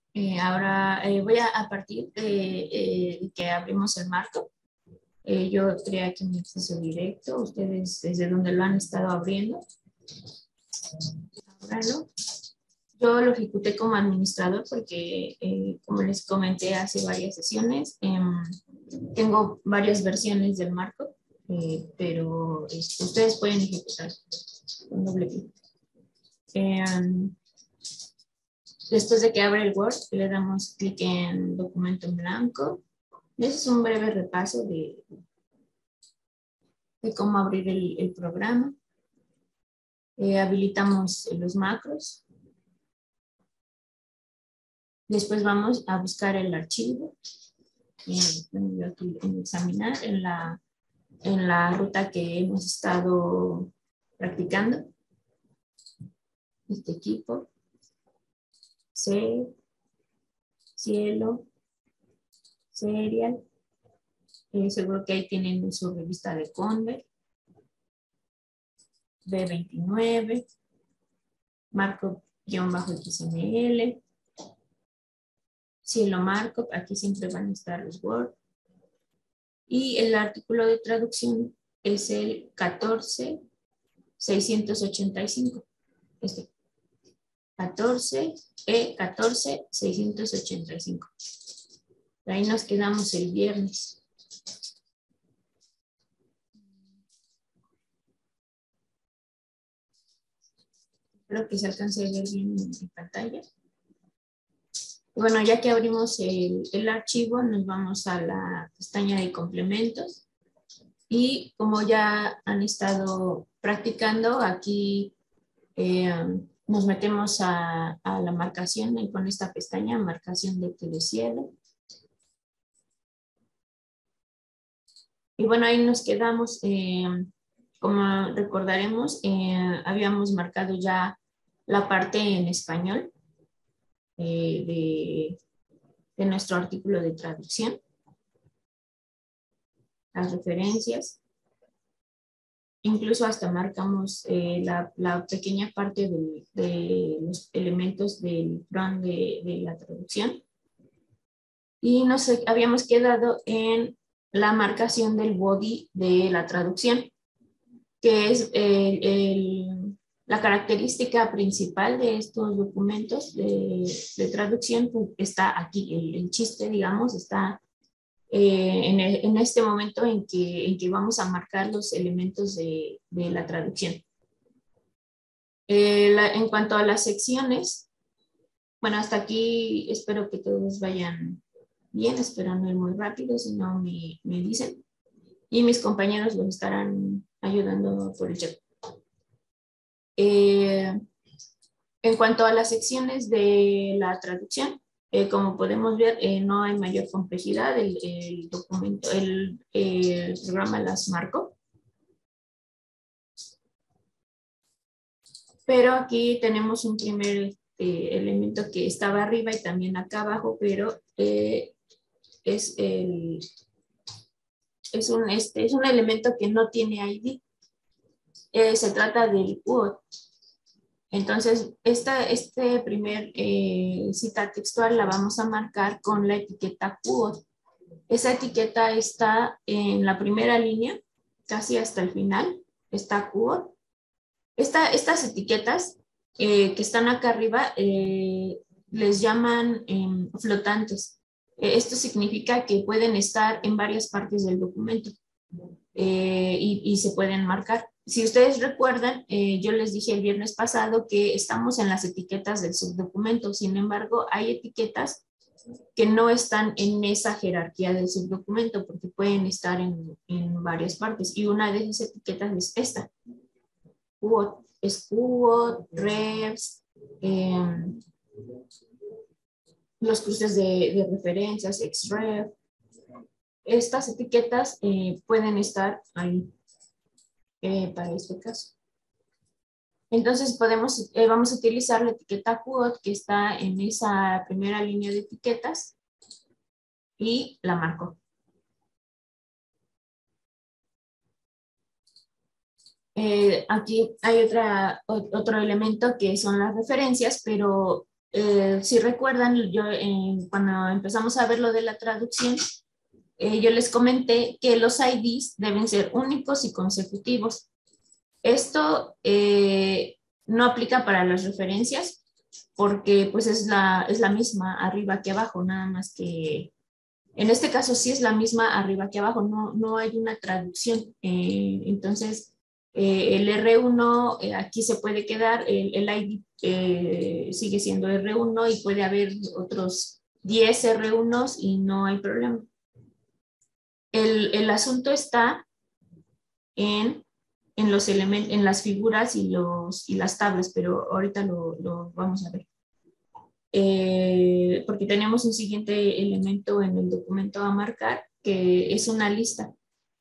Ahora voy a partir de que abrimos el marco. Yo creé aquí mi acceso directo. Ustedes desde donde lo han estado abriendo. Ábralo. Yo lo ejecuté como administrador porque, como les comenté hace varias sesiones, tengo varias versiones del marco, pero ustedes pueden ejecutar con doble clic. Después de que abre el Word, le damos clic en documento en blanco. Ese es un breve repaso de cómo abrir el programa. Habilitamos los macros. Después vamos a buscar el archivo. Yo aquí en examinar en la ruta que hemos estado practicando. Este equipo. C, cielo, serial. Seguro que ahí tienen su revista de Conver. B29, marco-xml, cielo markup, aquí siempre van a estar los Word. Y el artículo de traducción es el 14685. Este 14685. Ahí nos quedamos el viernes. Espero que se alcance a ver bien en pantalla. Bueno, ya que abrimos el archivo, nos vamos a la pestaña de complementos. Y como ya han estado practicando, aquí nos metemos a la marcación con esta pestaña, marcación de cielo. Y bueno, ahí nos quedamos. Como recordaremos, habíamos marcado ya la parte en español de nuestro artículo de traducción, las referencias, incluso hasta marcamos la pequeña parte de los elementos del front de la traducción, y nos habíamos quedado en la marcación del body de la traducción, que es la característica principal de estos documentos de traducción. Pues está aquí, el chiste, digamos, está en este momento en que vamos a marcar los elementos de la traducción. En cuanto a las secciones, bueno, hasta aquí espero que todos vayan bien, espero no ir muy rápido, si no me dicen. Y mis compañeros los estarán ayudando por el chat. En cuanto a las secciones de la traducción, como podemos ver, no hay mayor complejidad. El documento, el programa las marcó. Pero aquí tenemos un primer elemento que estaba arriba y también acá abajo, pero es un elemento que no tiene ID. Se trata del quote. Entonces, este primer cita textual la vamos a marcar con la etiqueta quote. Esa etiqueta está en la primera línea, casi hasta el final, está quote. Estas etiquetas que están acá arriba les llaman flotantes. Esto significa que pueden estar en varias partes del documento y se pueden marcar. Si ustedes recuerdan, yo les dije el viernes pasado que estamos en las etiquetas del subdocumento. Sin embargo, hay etiquetas que no están en esa jerarquía del subdocumento porque pueden estar en varias partes. Y una de esas etiquetas es esta. Quote, refs, los cruces de referencias, xref. Estas etiquetas pueden estar ahí para este caso. Entonces vamos a utilizar la etiqueta quote que está en esa primera línea de etiquetas y la marco. Aquí hay otro elemento que son las referencias, pero Si recuerdan, yo cuando empezamos a ver lo de la traducción, yo les comenté que los IDs deben ser únicos y consecutivos. Esto no aplica para las referencias porque pues es la misma arriba que abajo, nada más que en este caso sí es la misma arriba que abajo, no hay una traducción. Entonces, el R1 aquí se puede quedar, el ID sigue siendo R1 y puede haber otros 10 R1s y no hay problema. El asunto está en los elementos, en las figuras y las tablas, pero ahorita lo vamos a ver. Porque tenemos un siguiente elemento en el documento a marcar, que es una lista.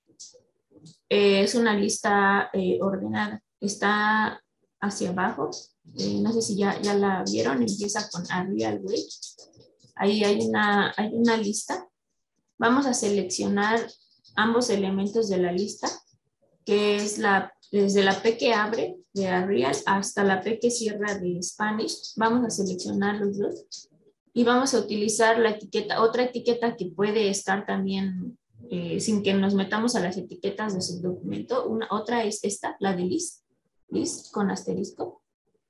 Es una lista ordenada. Está hacia abajo. No sé si ya la vieron. Empieza con a real weight. Ahí hay una lista. Vamos a seleccionar ambos elementos de la lista, que es desde la P que abre de Arial hasta la P que cierra de Spanish. Vamos a seleccionar los dos y vamos a utilizar la etiqueta, otra etiqueta que puede estar también sin que nos metamos a las etiquetas de subdocumento. Otra es esta, la de list con asterisco.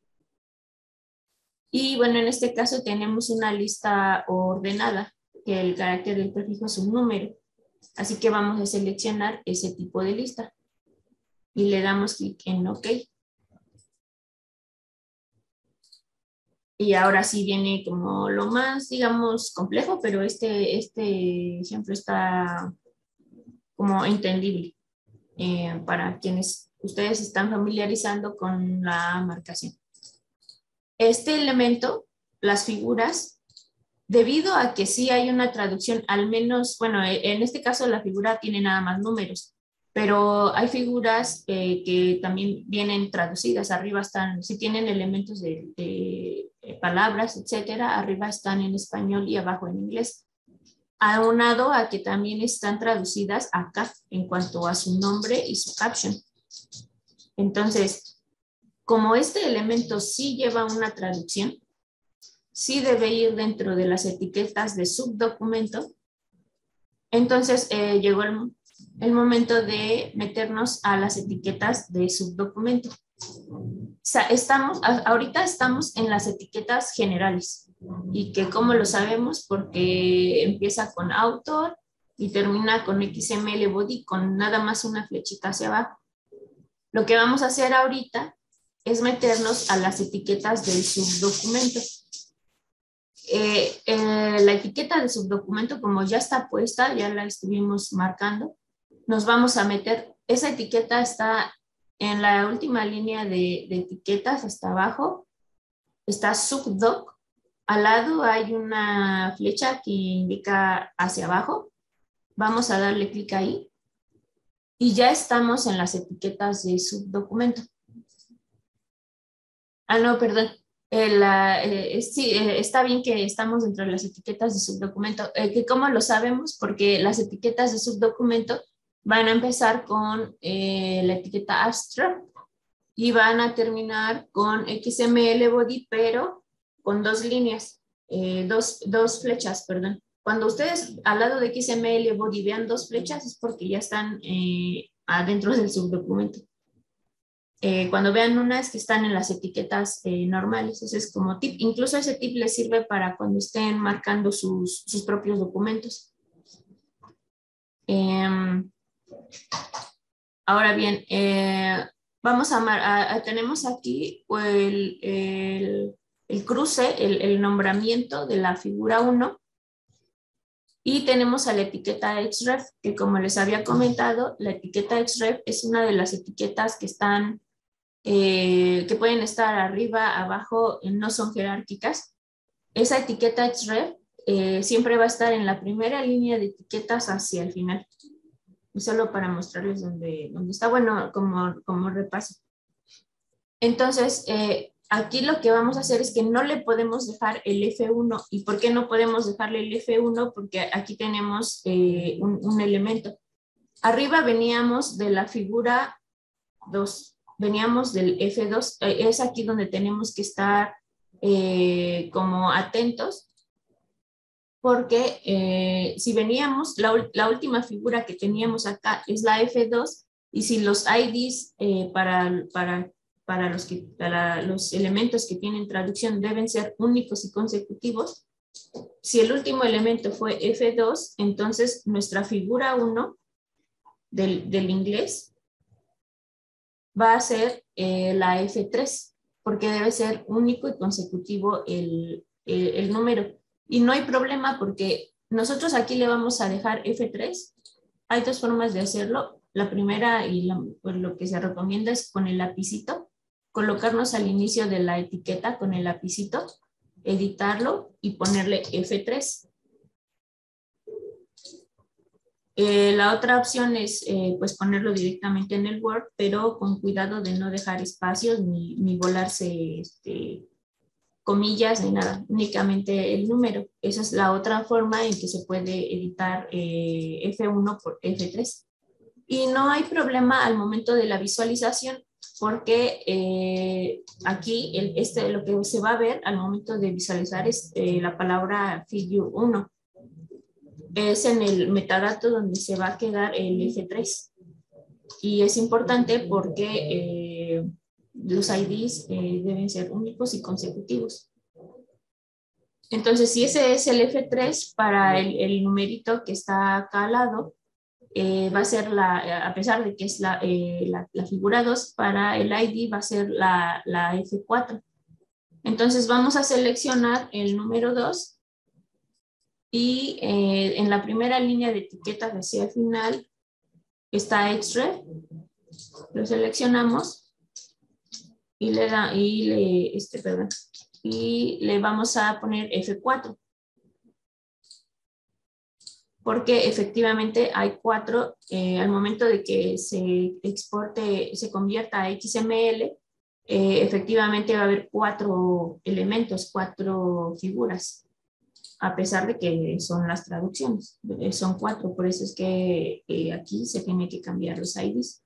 Y bueno, en este caso tenemos una lista ordenada, que el carácter del prefijo es un número. Así que vamos a seleccionar ese tipo de lista. Y le damos clic en OK. Y ahora sí viene como lo más, digamos, complejo, pero este ejemplo está como entendible para quienes ustedes están familiarizando con la marcación. Este elemento, las figuras, debido a que sí hay una traducción, al menos, bueno, en este caso la figura tiene nada más números, pero hay figuras que también vienen traducidas. Arriba están, si tienen elementos de palabras, etcétera, arriba están en español y abajo en inglés. Aunado a que también están traducidas acá en cuanto a su nombre y su caption. Entonces, como este elemento sí lleva una traducción, sí debe ir dentro de las etiquetas de subdocumento. Entonces, llegó el momento de meternos a las etiquetas de subdocumento. O sea, ahorita estamos en las etiquetas generales. ¿Y que cómo lo sabemos? Porque empieza con autor y termina con XML body con nada más una flechita hacia abajo. Lo que vamos a hacer ahorita es meternos a las etiquetas del subdocumento. La etiqueta de subdocumento, como ya está puesta, ya la estuvimos marcando, nos vamos a meter, esa etiqueta está en la última línea de etiquetas hasta abajo, está subdoc, al lado hay una flecha que indica hacia abajo, vamos a darle clic ahí y ya estamos en las etiquetas de subdocumento. Ah, no, perdón. Sí, está bien que estamos dentro de las etiquetas de subdocumento. Que ¿cómo lo sabemos? Porque las etiquetas de subdocumento van a empezar con la etiqueta abstract y van a terminar con XML body, pero con dos líneas, dos flechas, perdón. Cuando ustedes al lado de XML body vean dos flechas es porque ya están adentro del subdocumento. Cuando vean unas que están en las etiquetas normales, ese es como tip. Incluso ese tip les sirve para cuando estén marcando sus propios documentos. Ahora bien, vamos tenemos aquí el cruce, el nombramiento de la figura 1 y tenemos a la etiqueta XREF, que como les había comentado, la etiqueta XREF es una de las etiquetas que están que pueden estar arriba, abajo, no son jerárquicas. Esa etiqueta XREF siempre va a estar en la primera línea de etiquetas hacia el final. Y solo para mostrarles dónde está, bueno, como repaso. Entonces, aquí lo que vamos a hacer es que no le podemos dejar el F1. ¿Y por qué no podemos dejarle el F1? Porque aquí tenemos un elemento. Arriba veníamos de la figura 2. Veníamos del F2, es aquí donde tenemos que estar como atentos, porque si veníamos, la última figura que teníamos acá es la F2, y si los IDs para los elementos que tienen traducción deben ser únicos y consecutivos, si el último elemento fue F2, entonces nuestra figura 1 del inglés va a ser la F3, porque debe ser único y consecutivo el número. Y no hay problema porque nosotros aquí le vamos a dejar F3. Hay dos formas de hacerlo. La primera y pues lo que se recomienda es con el lapicito, colocarnos al inicio de la etiqueta con el lapicito, editarlo y ponerle F3. La otra opción es pues ponerlo directamente en el Word, pero con cuidado de no dejar espacios ni volarse comillas ni nada, únicamente el número. Esa es la otra forma en que se puede editar F1 por F3. Y no hay problema al momento de la visualización, porque aquí lo que se va a ver al momento de visualizar es la palabra figure 1. Es en el metadato donde se va a quedar el F3. Y es importante porque los IDs deben ser únicos y consecutivos. Entonces, si ese es el F3 para el numerito que está acá al lado, va a ser a pesar de que es la figura 2, para el ID va a ser la F4. Entonces, vamos a seleccionar el número 2 y en la primera línea de etiquetas hacia el final está Xref, lo seleccionamos y le vamos a poner F4, porque efectivamente hay 4, al momento de que se exporte, se convierta a XML, efectivamente va a haber 4 elementos, 4 figuras, a pesar de que son las traducciones, son 4, por eso es que aquí se tiene que cambiar los IDs.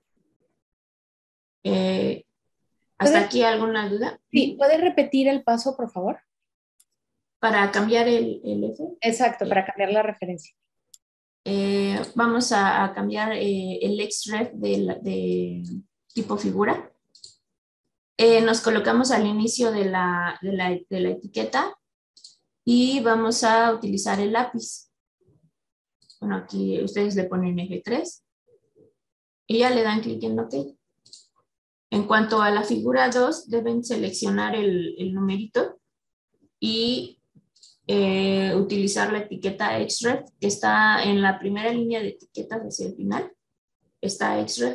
¿Hasta aquí alguna duda? Sí, ¿puedes repetir el paso, por favor? Para cambiar el F. Exacto, para cambiar la referencia. Vamos a cambiar el XREF de tipo figura. Nos colocamos al inicio de la etiqueta y vamos a utilizar el lápiz. Bueno, aquí ustedes le ponen F3 y ya le dan clic en OK. En cuanto a la figura 2, deben seleccionar el numerito y utilizar la etiqueta Xref, que está en la primera línea de etiquetas hacia el final. Está Xref.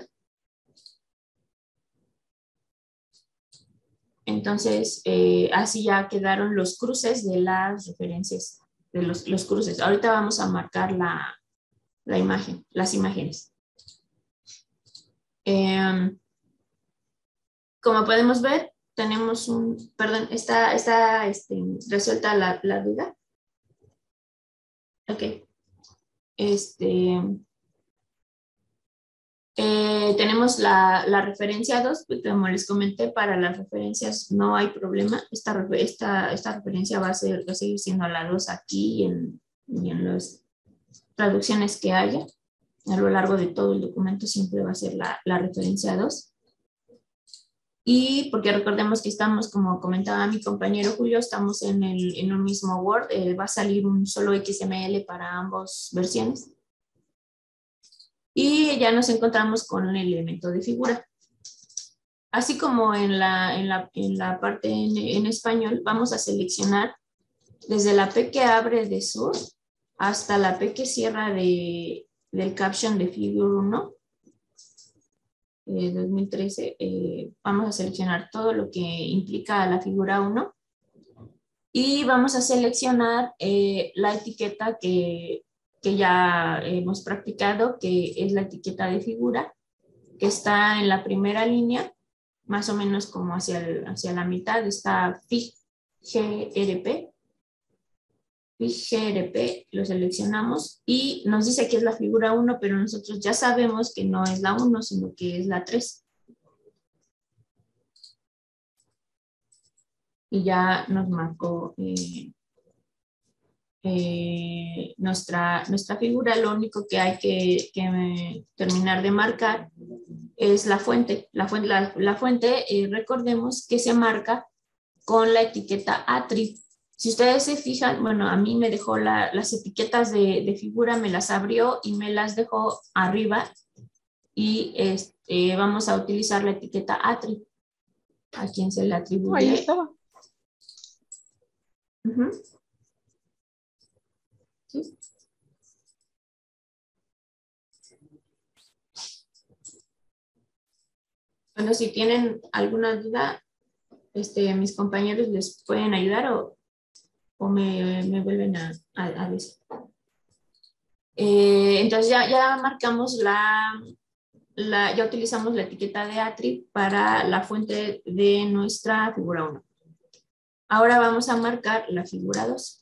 Entonces, así ya quedaron los cruces de las referencias, de los cruces. Ahorita vamos a marcar la imagen, las imágenes. Como podemos ver, tenemos perdón, está resuelta la duda. Ok. Tenemos la referencia 2, pues, como les comenté, para las referencias no hay problema. Esta referencia va a seguir siendo la 2 aquí y en las traducciones que haya. A lo largo de todo el documento siempre va a ser la referencia 2. Y porque recordemos que estamos, como comentaba mi compañero Julio, estamos en un mismo Word, va a salir un solo XML para ambas versiones. Y ya nos encontramos con el elemento de figura. Así como en la parte en español, vamos a seleccionar desde la P que abre de source hasta la P que cierra del caption de figure 1, 2013. Vamos a seleccionar todo lo que implica la figura 1 y vamos a seleccionar la etiqueta que ya hemos practicado, que es la etiqueta de figura, que está en la primera línea, más o menos como hacia la mitad, está FIG-GRP. FIG-GRP, lo seleccionamos y nos dice que es la figura 1, pero nosotros ya sabemos que no es la 1, sino que es la 3. y ya nos marcó nuestra figura. Lo único que hay que terminar de marcar es la fuente. La fuente, recordemos que se marca con la etiqueta attrib. Si ustedes se fijan, bueno, a mí me dejó las etiquetas de figura, me las abrió y me las dejó arriba, y vamos a utilizar la etiqueta attrib. ¿A quién se le atribuye? Ahí estaba. ¿Sí? Bueno, si tienen alguna duda, mis compañeros les pueden ayudar o me vuelven a decir. Entonces ya marcamos ya utilizamos la etiqueta de attrib para la fuente de nuestra figura 1. Ahora vamos a marcar la figura 2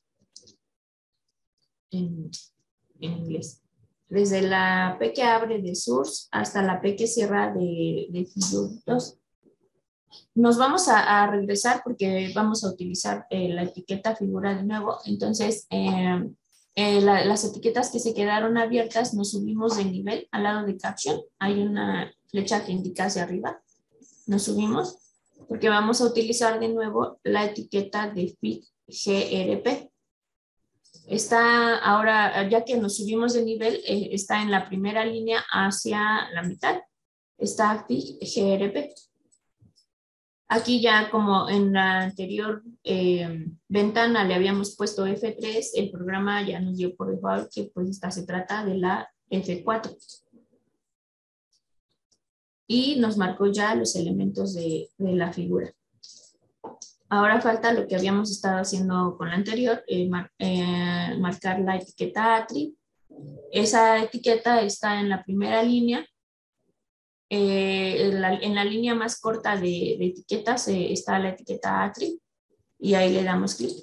en inglés. Desde la P que abre de source hasta la P que cierra de figura 2. Nos vamos a regresar porque vamos a utilizar la etiqueta figura de nuevo. Entonces, las etiquetas que se quedaron abiertas nos subimos de nivel. Al lado de caption hay una flecha que indica hacia arriba. Nos subimos porque vamos a utilizar de nuevo la etiqueta de fig grp. Está ahora, ya que nos subimos de nivel, está en la primera línea hacia la mitad. Está fig grp. Aquí ya, como en la anterior ventana le habíamos puesto F3, el programa ya nos dio por default que pues esta se trata de la F4. Y nos marcó ya los elementos de la figura. Ahora falta lo que habíamos estado haciendo con la anterior, marcar la etiqueta attrib. Esa etiqueta está en la primera línea. En la línea más corta de etiquetas está la etiqueta attrib y ahí le damos clic.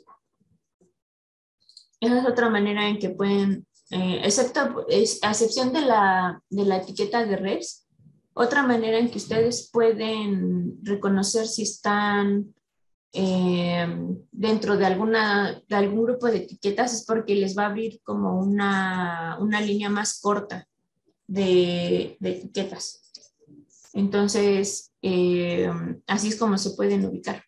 Esa es otra manera en que pueden, a excepción de la etiqueta de res, otra manera en que ustedes pueden reconocer si están dentro de algún grupo de etiquetas es porque les va a abrir como una línea más corta de etiquetas. Entonces, así es como se pueden ubicar.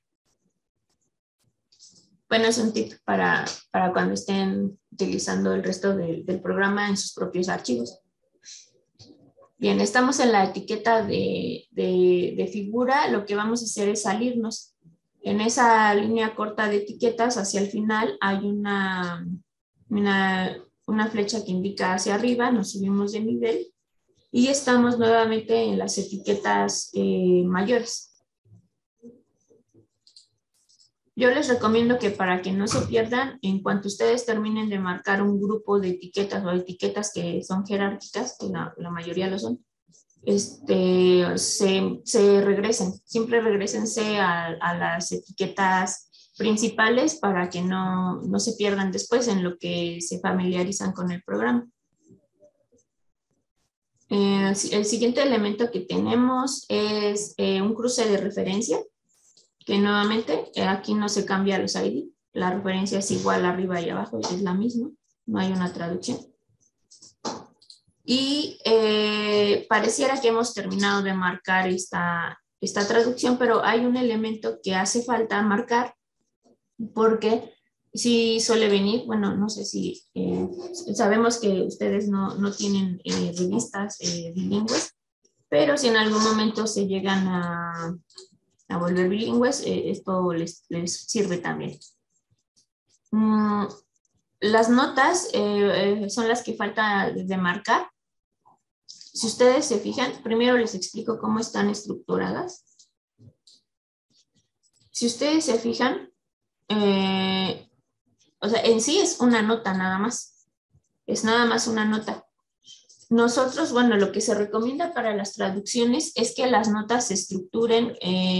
Bueno, es un tip para cuando estén utilizando el resto del programa en sus propios archivos. Bien, estamos en la etiqueta de figura. Lo que vamos a hacer es salirnos. En esa línea corta de etiquetas, hacia el final, hay una flecha que indica hacia arriba. Nos subimos de nivel. Y estamos nuevamente en las etiquetas mayores. Yo les recomiendo que para que no se pierdan, en cuanto ustedes terminen de marcar un grupo de etiquetas o etiquetas que son jerárquicas, que la mayoría lo son, se regresen. Siempre regrésense a las etiquetas principales para que no se pierdan después en lo que se familiarizan con el programa. El siguiente elemento que tenemos es un cruce de referencia, que nuevamente aquí no se cambia los ID, la referencia es igual arriba y abajo, es la misma, no hay una traducción. Y pareciera que hemos terminado de marcar esta traducción, pero hay un elemento que hace falta marcar, porque sí suele venir, bueno, no sé si sabemos que ustedes no tienen revistas bilingües, pero si en algún momento se llegan a volver bilingües, esto les sirve también. Las notas son las que falta de marcar. Si ustedes se fijan, primero les explico cómo están estructuradas. Si ustedes se fijan, o sea, en sí es una nota nada más. Es nada más una nota. Nosotros, bueno, lo que se recomienda para las traducciones es que las notas se estructuren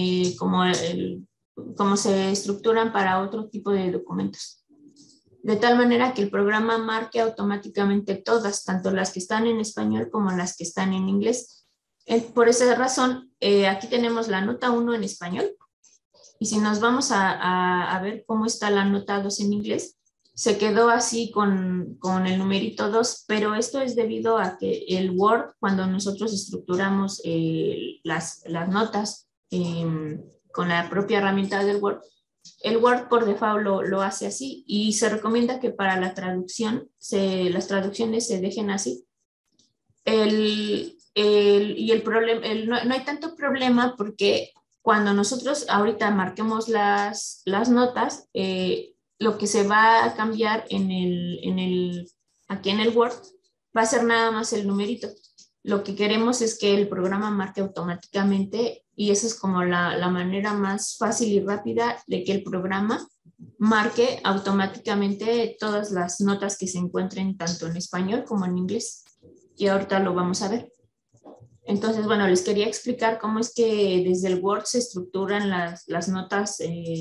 como se estructuran para otro tipo de documentos. De tal manera que el programa marque automáticamente todas, tanto las que están en español como las que están en inglés. Por esa razón, aquí tenemos la nota 1 en español Y si nos vamos a ver cómo está la nota 2 en inglés, se quedó así con el numerito 2, pero esto es debido a que el Word, cuando nosotros estructuramos las notas con la propia herramienta del Word, el Word por default lo hace así y se recomienda que para la traducción, las traducciones se dejen así. Y el problema, no hay tanto problema porque cuando nosotros ahorita marquemos las notas, lo que se va a cambiar aquí en el Word va a ser nada más el numerito. Lo que queremos es que el programa marque automáticamente y esa es como la manera más fácil y rápida de que el programa marque automáticamente todas las notas que se encuentren tanto en español como en inglés. Y ahorita lo vamos a ver. Entonces, bueno, les quería explicar cómo es que desde el Word se estructuran las notas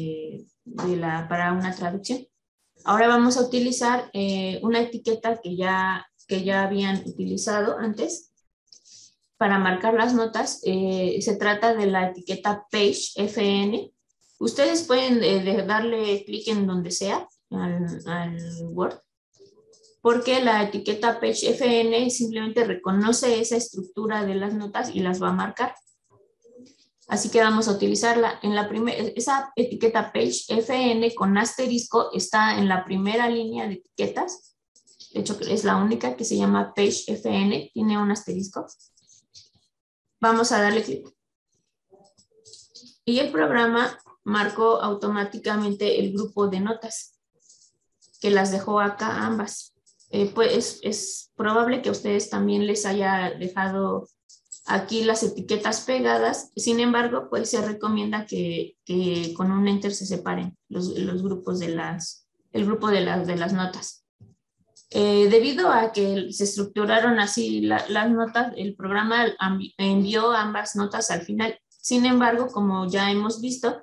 para una traducción. Ahora vamos a utilizar una etiqueta que ya habían utilizado antes para marcar las notas. Se trata de la etiqueta Page FN. Ustedes pueden darle clic en donde sea al Word, porque la etiqueta Page FN simplemente reconoce esa estructura de las notas y las va a marcar. Así que vamos a utilizarla. Esa etiqueta Page FN con asterisco está en la primera línea de etiquetas. De hecho, es la única que se llama Page FN, tiene un asterisco. Vamos a darle clic. Y el programa marcó automáticamente el grupo de notas, que las dejó acá ambas. Pues es probable que a ustedes también les haya dejado aquí las etiquetas pegadas. Sin embargo, pues se recomienda que con un enter se separen los grupos el grupo de las notas. Debido a que se estructuraron así las notas, el programa envió ambas notas al final. Sin embargo, como ya hemos visto,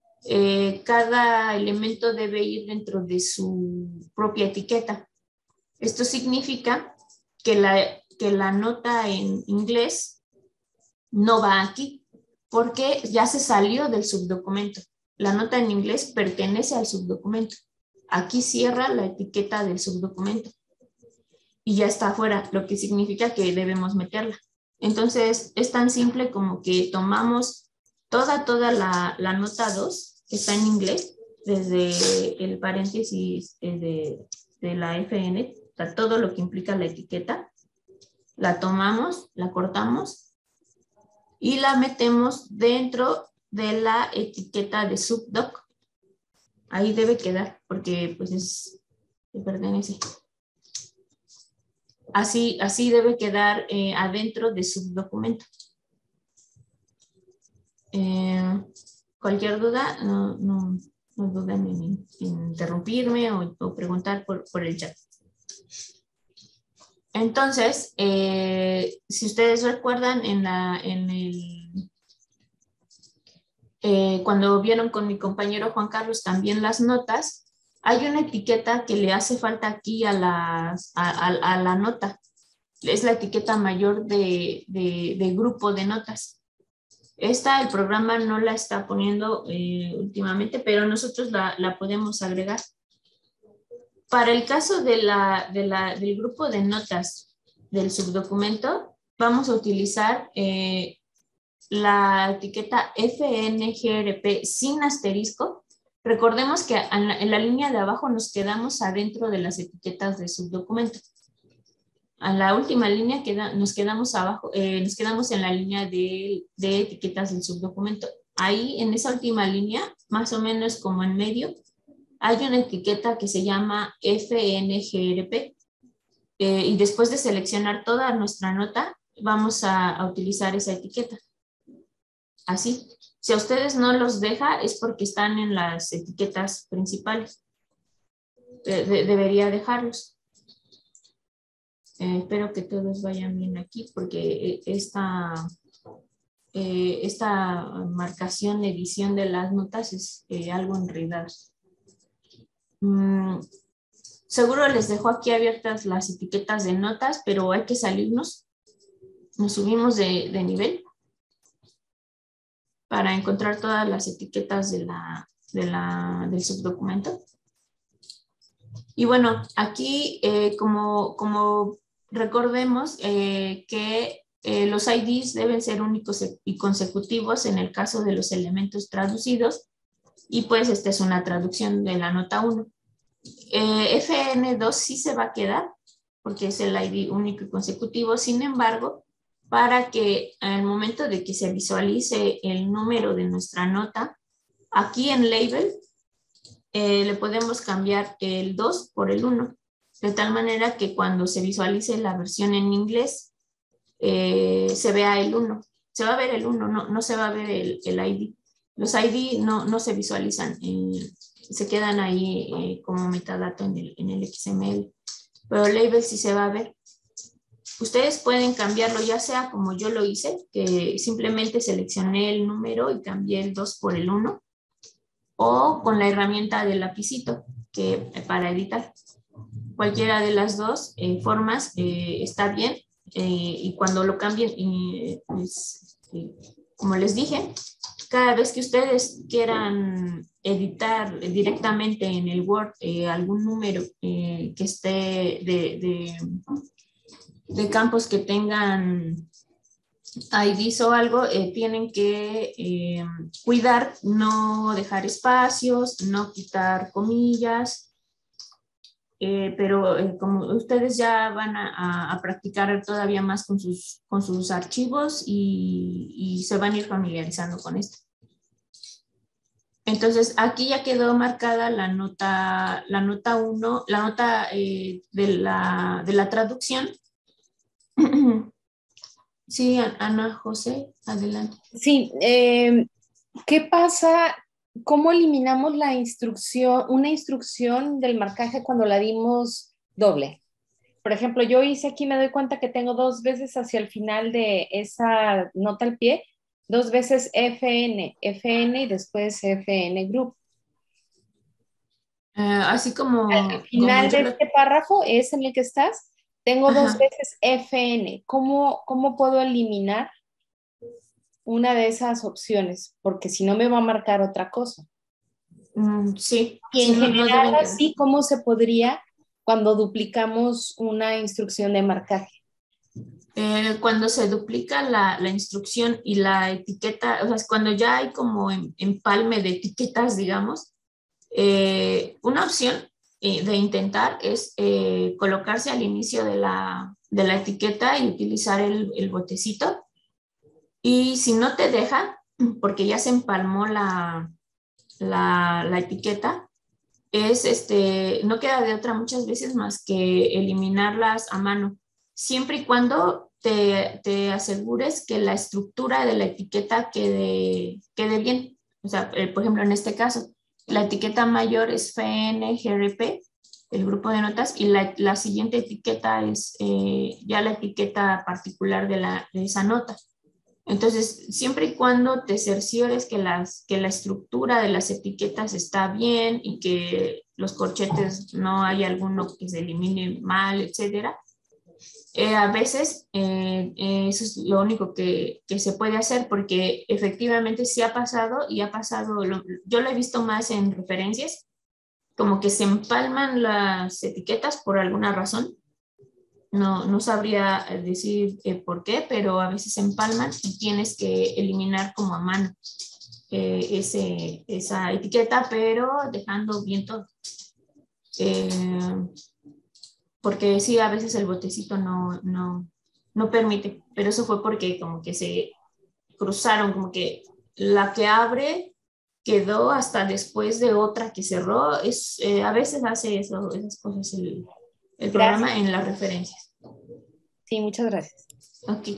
cada elemento debe ir dentro de su propia etiqueta. Esto significa que la nota en inglés no va aquí, porque ya se salió del subdocumento. La nota en inglés pertenece al subdocumento. Aquí cierra la etiqueta del subdocumento y ya está afuera, lo que significa que debemos meterla. Entonces, es tan simple como que tomamos toda la nota 2, que está en inglés, desde el paréntesis de la FN, todo lo que implica la etiqueta, la tomamos, la cortamos y la metemos dentro de la etiqueta de subdoc. Ahí debe quedar porque pues pertenece. Así debe quedar adentro de subdocumento. Cualquier duda, no duden en interrumpirme o preguntar por el chat. Entonces, si ustedes recuerdan cuando vieron con mi compañero Juan Carlos también las notas, hay una etiqueta que le hace falta aquí a la nota. Es la etiqueta mayor de grupo de notas. Esta el programa no la está poniendo últimamente, pero nosotros la podemos agregar. Para el caso del grupo de notas del subdocumento, vamos a utilizar la etiqueta FNGRP sin asterisco. Recordemos que en la línea de abajo nos quedamos adentro de las etiquetas de subdocumento. A la última línea nos quedamos abajo, nos quedamos en la línea de etiquetas del subdocumento. Ahí en esa última línea, más o menos como en medio, hay una etiqueta que se llama FNGRP. Y después de seleccionar toda nuestra nota, vamos a utilizar esa etiqueta. Así. Si a ustedes no los deja, es porque están en las etiquetas principales. Debería dejarlos. Espero que todos vayan bien aquí, porque esta marcación, edición de las notas es algo enredada. Seguro les dejo aquí abiertas las etiquetas de notas, pero hay que salirnos. Nos subimos de nivel para encontrar todas las etiquetas del subdocumento. Y bueno, aquí como recordemos que los IDs deben ser únicos y consecutivos en el caso de los elementos traducidos, y pues esta es una traducción de la nota 1. FN2 sí se va a quedar porque es el ID único y consecutivo. Sin embargo, para que al momento de que se visualice el número de nuestra nota, aquí en label le podemos cambiar el 2 por el 1, de tal manera que cuando se visualice la versión en inglés, se vea el 1. Se va a ver el 1, no se va a ver el ID. Los ID no se visualizan, se quedan ahí como metadato en el XML, pero label sí se va a ver. Ustedes pueden cambiarlo ya sea como yo lo hice, que simplemente seleccioné el número y cambié el 2 por el 1, o con la herramienta del lapicito para editar. Cualquiera de las dos formas está bien, y cuando lo cambien, pues, como les dije, cada vez que ustedes quieran editar directamente en el Word algún número que esté de campos que tengan IDs o algo, tienen que cuidar, no dejar espacios, no quitar comillas, pero como ustedes ya van a practicar todavía más con sus archivos y se van a ir familiarizando con esto. Entonces, aquí ya quedó marcada la nota 1, la nota de la traducción. Sí, Ana José, adelante. Sí, ¿qué pasa? ¿Cómo eliminamos una instrucción del marcaje cuando la dimos doble? Por ejemplo, yo hice aquí, me doy cuenta que tengo 2 veces hacia el final de esa nota al pie, 2 veces FN y después FN Group. Así como Al final yo de lo... este párrafo es en el que estás, tengo 2 Ajá. veces FN. ¿Cómo puedo eliminar una de esas opciones? Porque si no me va a marcar otra cosa. Sí, Y sí, en no general, deben quedar. así, ¿cómo se podría cuando duplicamos una instrucción de marcaje? Cuando se duplica la instrucción y la etiqueta, o sea, cuando ya hay como empalme de etiquetas, digamos, una opción de intentar es colocarse al inicio de la etiqueta y utilizar el botecito. Y si no te deja, porque ya se empalmó la etiqueta, no queda de otra muchas veces más que eliminarlas a mano, siempre y cuando te asegures que la estructura de la etiqueta quede bien. O sea, por ejemplo, en este caso, la etiqueta mayor es FNGRP, el grupo de notas, y la siguiente etiqueta es ya la etiqueta particular de esa nota. Entonces, siempre y cuando te cerciores que la estructura de las etiquetas está bien y que los corchetes no hay alguno que se elimine mal, etcétera, a veces eso es lo único que se puede hacer, porque efectivamente sí ha pasado y ha pasado, yo lo he visto más en referencias, como que se empalman las etiquetas por alguna razón. No sabría decir por qué, pero a veces se empalman y tienes que eliminar como a mano esa etiqueta, pero dejando bien todo. Porque sí, a veces el botecito no permite, pero eso fue porque como que se cruzaron, como que la que abre quedó hasta después de otra que cerró. A veces hace esas cosas el Gracias. programa en las referencias. Sí, muchas gracias. Ok.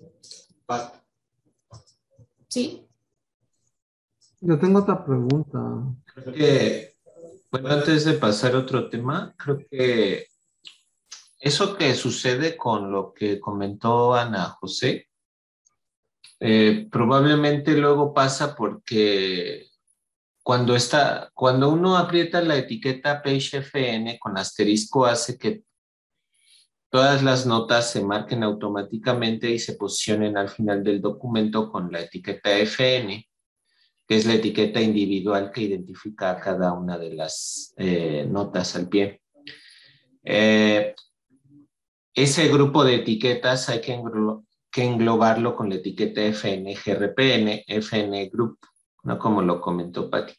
Sí. Yo tengo otra pregunta. Creo que, bueno, antes de pasar a otro tema, creo que eso que sucede con lo que comentó Ana José, probablemente luego pasa porque cuando uno aprieta la etiqueta Page FN con asterisco hace que todas las notas se marquen automáticamente y se posicionen al final del documento con la etiqueta FN. que es la etiqueta individual que identifica a cada una de las notas al pie. Ese grupo de etiquetas hay que englobarlo con la etiqueta FN-GRPN, FN Group, ¿no? Como lo comentó Patti.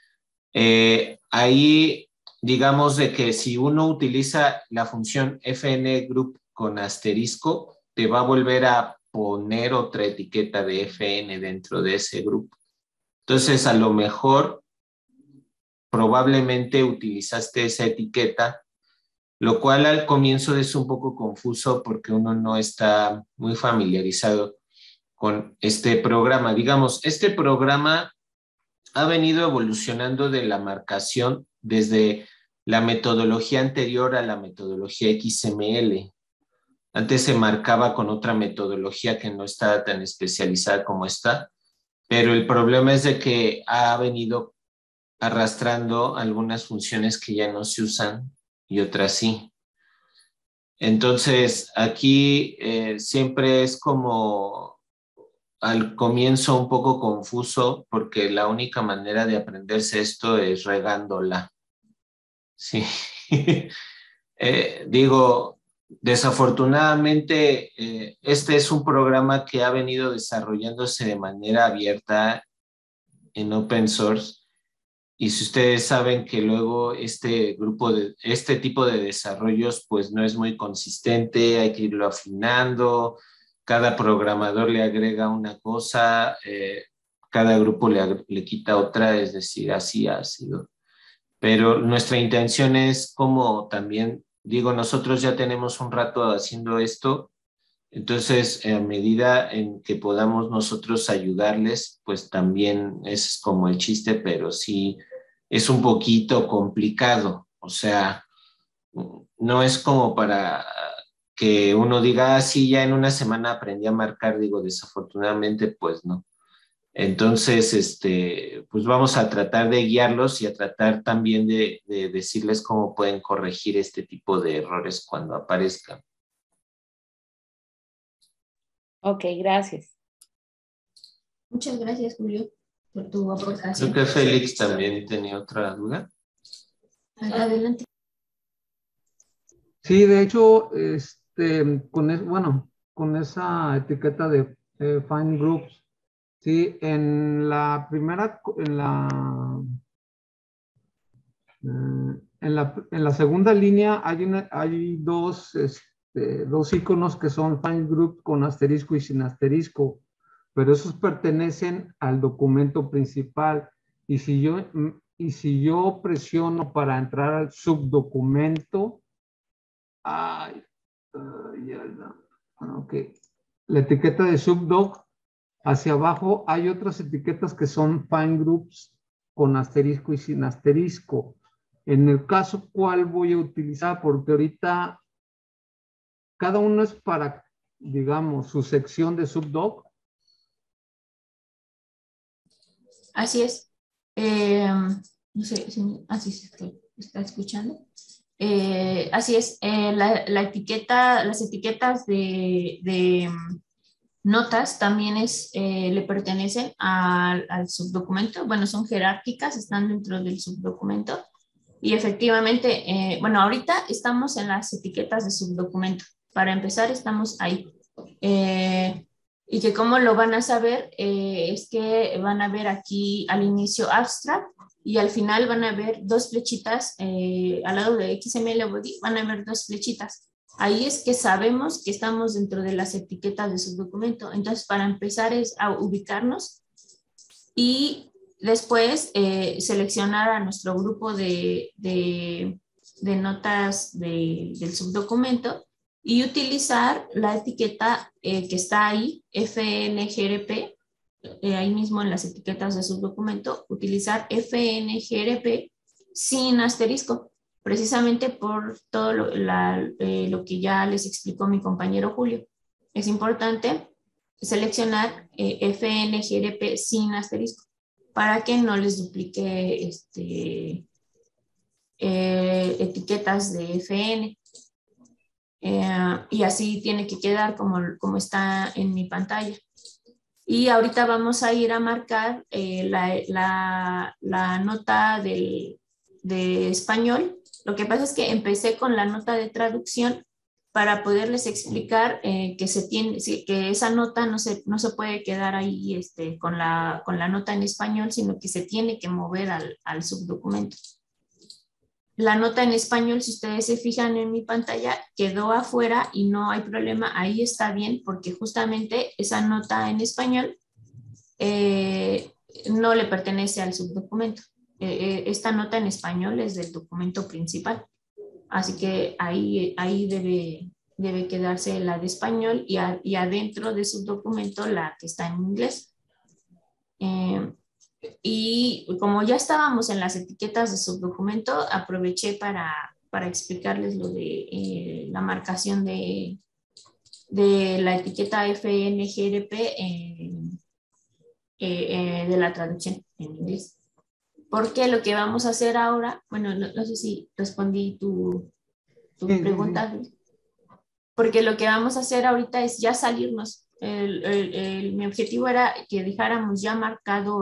Ahí, digamos de que si uno utiliza la función FN Group con asterisco, te va a volver a poner otra etiqueta de FN dentro de ese grupo. Entonces, a lo mejor, probablemente utilizaste esa etiqueta, lo cual al comienzo es un poco confuso porque uno no está muy familiarizado con este programa. Digamos, este programa ha venido evolucionando de la marcación desde la metodología anterior a la metodología XML. Antes se marcaba con otra metodología que no estaba tan especializada como esta, pero el problema es de que ha venido arrastrando algunas funciones que ya no se usan y otras sí. Entonces, aquí siempre es como al comienzo un poco confuso porque la única manera de aprenderse esto es regándola. Sí. Digo, desafortunadamente, este es un programa que ha venido desarrollándose de manera abierta en open source. Y si ustedes saben que luego este tipo de desarrollos pues no es muy consistente, hay que irlo afinando, cada programador le agrega una cosa, cada grupo le quita otra, es decir, así ha sido. Pero nuestra intención es como también, digo, nosotros ya tenemos un rato haciendo esto, entonces a medida en que podamos nosotros ayudarles, pues también es como el chiste, pero sí es un poquito complicado, o sea, no es como para que uno diga, ah, sí, ya en una semana aprendí a marcar, digo, desafortunadamente, pues no. Entonces, pues vamos a tratar de guiarlos y a tratar también de decirles cómo pueden corregir este tipo de errores cuando aparezcan. Ok, gracias. Muchas gracias, Julio, por tu aportación. Creo que Félix también tenía otra duda. Adelante. Sí, de hecho, con esa etiqueta de Find Groups, sí, en la primera, en la segunda línea hay dos iconos que son Find Group con asterisco y sin asterisco, pero esos pertenecen al documento principal. Y si yo presiono para entrar al subdocumento, ay, ok, la etiqueta de subdoc, hacia abajo hay otras etiquetas que son Find Groups con asterisco y sin asterisco. En el caso, ¿cuál voy a utilizar? Porque ahorita cada uno es para, digamos, su sección de subdoc. Así es. No sé si así se está escuchando. Así es. La etiqueta, las etiquetas de notas también le pertenecen al subdocumento. Bueno, son jerárquicas, están dentro del subdocumento. Y efectivamente, bueno, ahorita estamos en las etiquetas de subdocumento. Para empezar, estamos ahí. Y que cómo lo van a saber es que van a ver aquí al inicio abstract y al final van a ver dos flechitas al lado de XML body, van a ver dos flechitas. Ahí es que sabemos que estamos dentro de las etiquetas de subdocumento. Entonces, para empezar es a ubicarnos y después seleccionar a nuestro grupo de notas del subdocumento y utilizar la etiqueta que está ahí, FNGRP, ahí mismo en las etiquetas de subdocumento, utilizar FNGRP sin asterisco, precisamente por todo lo que ya les explicó mi compañero Julio. Es importante seleccionar FNGRP sin asterisco para que no les duplique etiquetas de FN. Y así tiene que quedar como está en mi pantalla. Y ahorita vamos a ir a marcar la nota de español. Lo que pasa es que empecé con la nota de traducción para poderles explicar que esa nota no se puede quedar ahí con la nota en español, sino que se tiene que mover al subdocumento. La nota en español, si ustedes se fijan en mi pantalla, quedó afuera y no hay problema, ahí está bien, porque justamente esa nota en español no le pertenece al subdocumento. Esta nota en español es del documento principal, así que ahí debe quedarse la de español y adentro de subdocumento la que está en inglés. Y como ya estábamos en las etiquetas de subdocumento, aproveché para explicarles lo de la marcación de la etiqueta FNGRP de la traducción en inglés. Porque lo que vamos a hacer ahora, bueno, no sé si respondí tu pregunta, sí. Porque lo que vamos a hacer ahorita es ya salirnos. Mi objetivo era que dejáramos ya marcado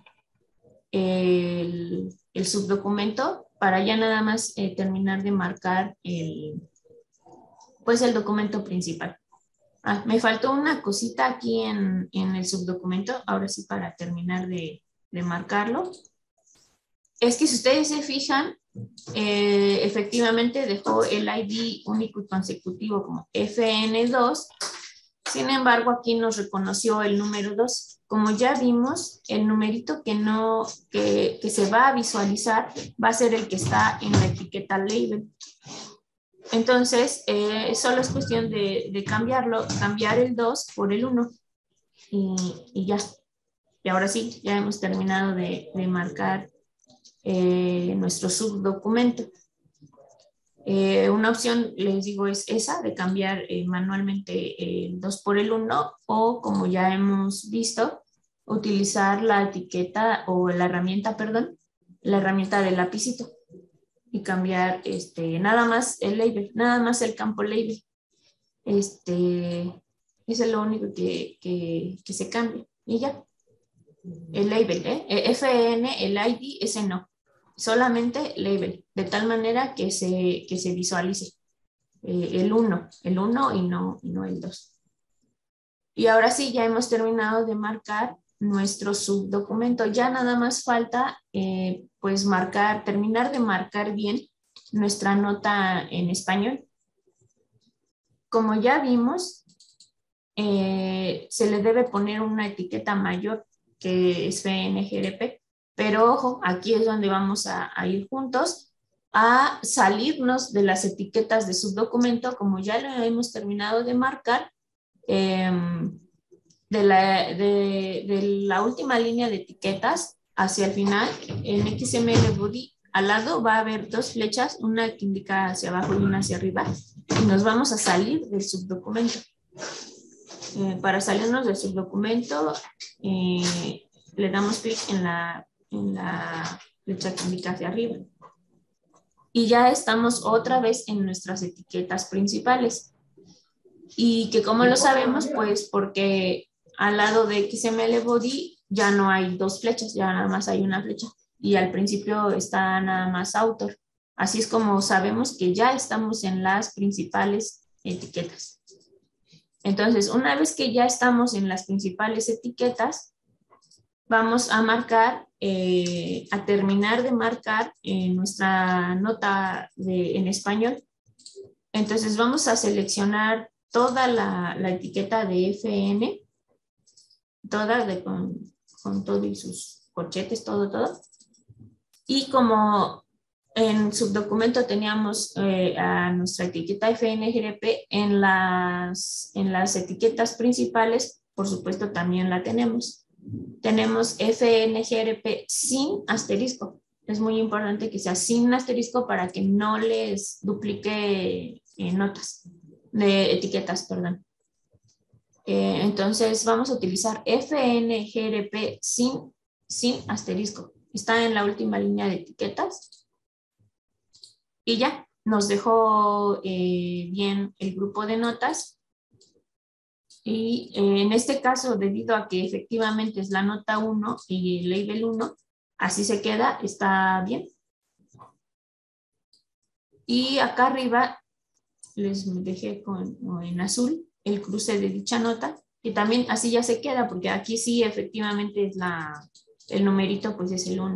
el subdocumento para ya nada más terminar de marcar pues el documento principal. Me faltó una cosita aquí en el subdocumento, ahora sí para terminar de marcarlo. Es que si ustedes se fijan, efectivamente dejó el ID único y consecutivo como FN2, sin embargo aquí nos reconoció el número 2. Como ya vimos, el numerito que se va a visualizar va a ser el que está en la etiqueta label. Entonces, solo es cuestión de cambiar el 2 por el 1 y ya. Y ahora sí, ya hemos terminado de marcar nuestro subdocumento. Una opción, les digo, es esa de cambiar manualmente el 2 por el 1 o, como ya hemos visto, utilizar la etiqueta o la herramienta del lapicito y cambiar nada más el label, nada más el campo label. Ese es lo único que se cambia y ya. El label, FN, el ID, ese no. Solamente label, de tal manera que se visualice el 1 y no el 2. Y ahora sí, ya hemos terminado de marcar nuestro subdocumento. Ya nada más falta pues terminar de marcar bien nuestra nota en español. Como ya vimos, se le debe poner una etiqueta mayor que es FNGRP. Pero ojo, aquí es donde vamos a ir juntos a salirnos de las etiquetas de subdocumento, como ya lo hemos terminado de marcar, de la última línea de etiquetas hacia el final, en XML Body, al lado va a haber dos flechas, una que indica hacia abajo y una hacia arriba, y nos vamos a salir del subdocumento. Para salirnos del subdocumento, le damos clic en la flecha que indica hacia arriba. Y ya estamos otra vez en nuestras etiquetas principales. Y que como lo sabemos, pues porque al lado de XML Body ya no hay dos flechas, ya nada más hay una flecha. Y al principio está nada más author. Así es como sabemos que ya estamos en las principales etiquetas. Entonces, una vez que ya estamos en las principales etiquetas, vamos a marcar, a terminar de marcar nuestra nota en español. Entonces vamos a seleccionar toda la etiqueta de FN, toda con todo y sus corchetes, todo. Y como en subdocumento teníamos a nuestra etiqueta FNGRP, en las etiquetas principales, por supuesto, también la tenemos. Tenemos FNGRP sin asterisco. Es muy importante que sea sin asterisco para que no les duplique etiquetas, perdón. Entonces vamos a utilizar FNGRP sin asterisco. Está en la última línea de etiquetas. Y ya, nos dejó bien el grupo de notas. Y en este caso, debido a que efectivamente es la nota 1 y el label 1, así se queda, está bien. Y acá arriba les dejé en azul el cruce de dicha nota, que también así ya se queda, porque aquí sí efectivamente es el numerito, pues es el 1.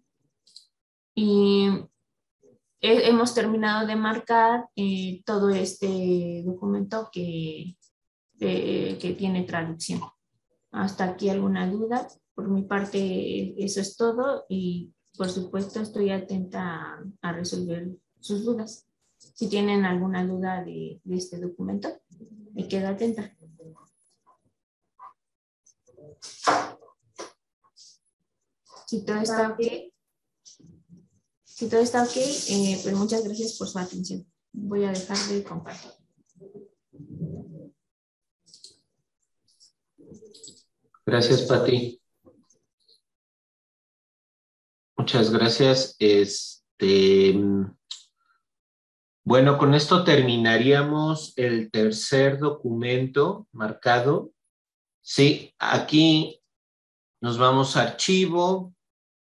Y hemos terminado de marcar todo este documento que tiene traducción. ¿Hasta aquí alguna duda? Por mi parte, eso es todo y por supuesto estoy atenta a resolver sus dudas. Si tienen alguna duda de este documento, me quedo atenta. Si todo está ok, pues muchas gracias por su atención. Voy a dejar de compartir. Gracias, Pati. Muchas gracias. Bueno, con esto terminaríamos el tercer documento marcado. Sí, aquí nos vamos a archivo.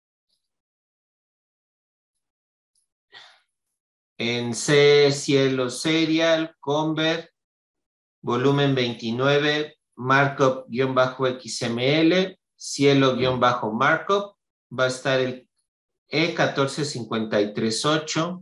En C, cielo serial, convert, volumen 29, markup-xml, cielo-markup, va a estar el E14538.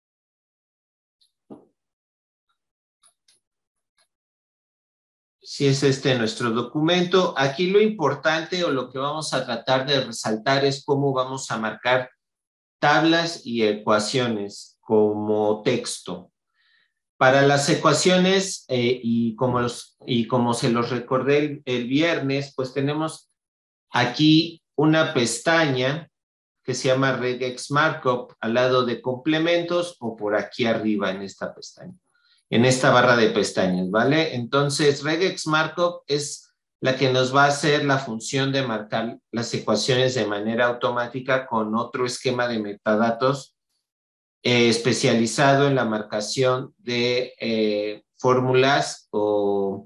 Si es este nuestro documento, aquí lo importante o lo que vamos a tratar de resaltar es cómo vamos a marcar tablas y ecuaciones como texto. Para las ecuaciones, y como se los recordé el viernes, pues tenemos aquí una pestaña que se llama regex markup al lado de complementos o por aquí arriba en esta pestaña, en esta barra de pestañas, ¿vale? Entonces, regex markup es la que nos va a hacer la función de marcar las ecuaciones de manera automática con otro esquema de metadatos especializado en la marcación de fórmulas o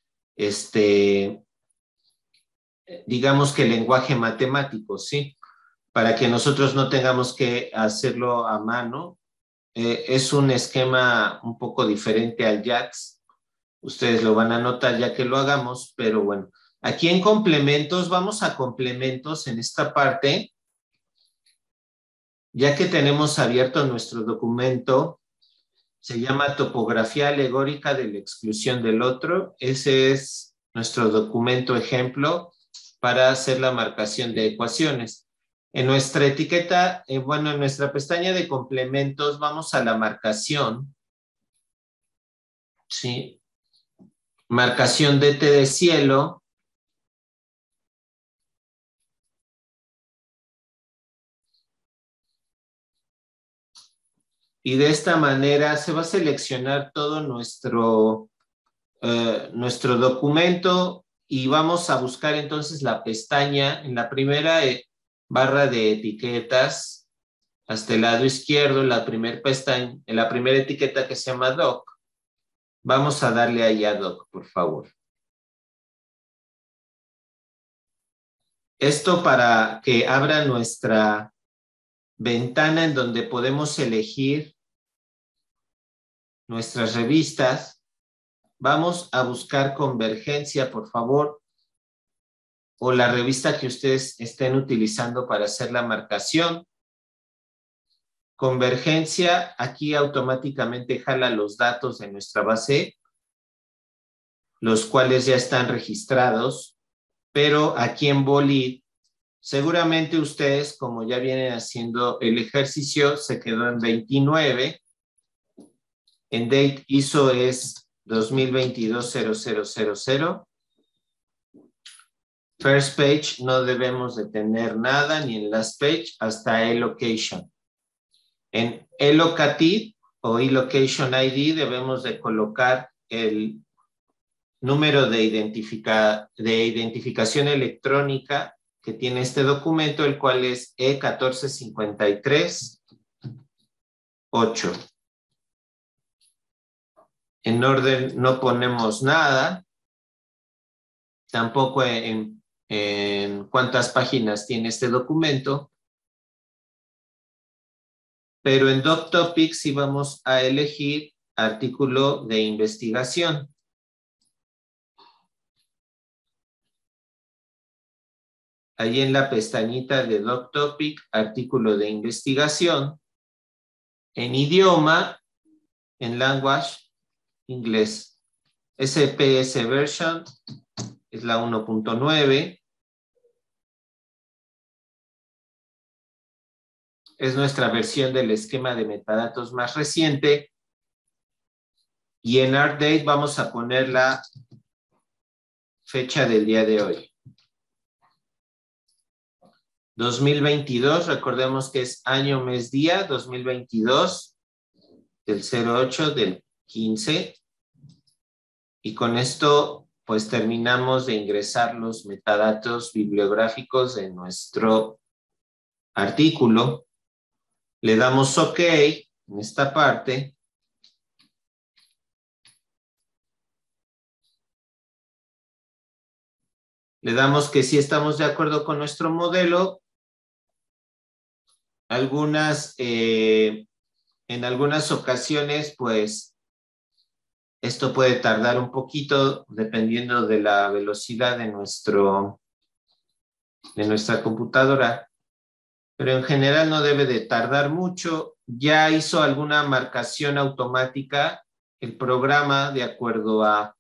digamos que lenguaje matemático, ¿sí? Para que nosotros no tengamos que hacerlo a mano. Es un esquema un poco diferente al JAX. Ustedes lo van a notar ya que lo hagamos, pero bueno. Aquí en complementos, vamos a complementos en esta parte. Ya que tenemos abierto nuestro documento, se llama Topografía Alegórica de la Exclusión del Otro. Ese es nuestro documento ejemplo para hacer la marcación de ecuaciones. En nuestra etiqueta, en nuestra pestaña de complementos, vamos a la marcación. ¿Sí? Marcación de T de cielo. Y de esta manera se va a seleccionar todo nuestro documento y vamos a buscar entonces la pestaña en la primera barra de etiquetas hasta el lado izquierdo, la primera pestaña, en la primera etiqueta que se llama doc. Vamos a darle ahí a doc, por favor. Esto para que abra nuestra ventana en donde podemos elegir nuestras revistas. Vamos a buscar Convergencia, por favor, o la revista que ustedes estén utilizando para hacer la marcación. Convergencia, aquí automáticamente jala los datos de nuestra base, los cuales ya están registrados, pero aquí en Bolid, seguramente ustedes, como ya vienen haciendo el ejercicio, se quedó en 29. En date ISO es 2022-0000. First page no debemos de tener nada, ni en last page hasta eLocation. En eLocative o eLocation ID debemos de colocar el número de identificación electrónica que tiene este documento, el cual es E14538. En orden no ponemos nada. tampoco en cuántas páginas tiene este documento, pero en Doc Topics sí vamos a elegir artículo de investigación. Ahí en la pestañita de Doc Topic, artículo de investigación, en idioma, en language, inglés. SPS version es la 1.9. Es nuestra versión del esquema de metadatos más reciente. Y en ArtDate vamos a poner la fecha del día de hoy. 2022, recordemos que es año, mes, día, 2022, del 08 del 15. Y con esto, pues terminamos de ingresar los metadatos bibliográficos de nuestro artículo. Le damos OK en esta parte. Le damos que sí estamos de acuerdo con nuestro modelo. En algunas ocasiones, pues, esto puede tardar un poquito dependiendo de la velocidad de nuestra computadora, pero en general no debe de tardar mucho. Ya hizo alguna marcación automática el programa de acuerdo a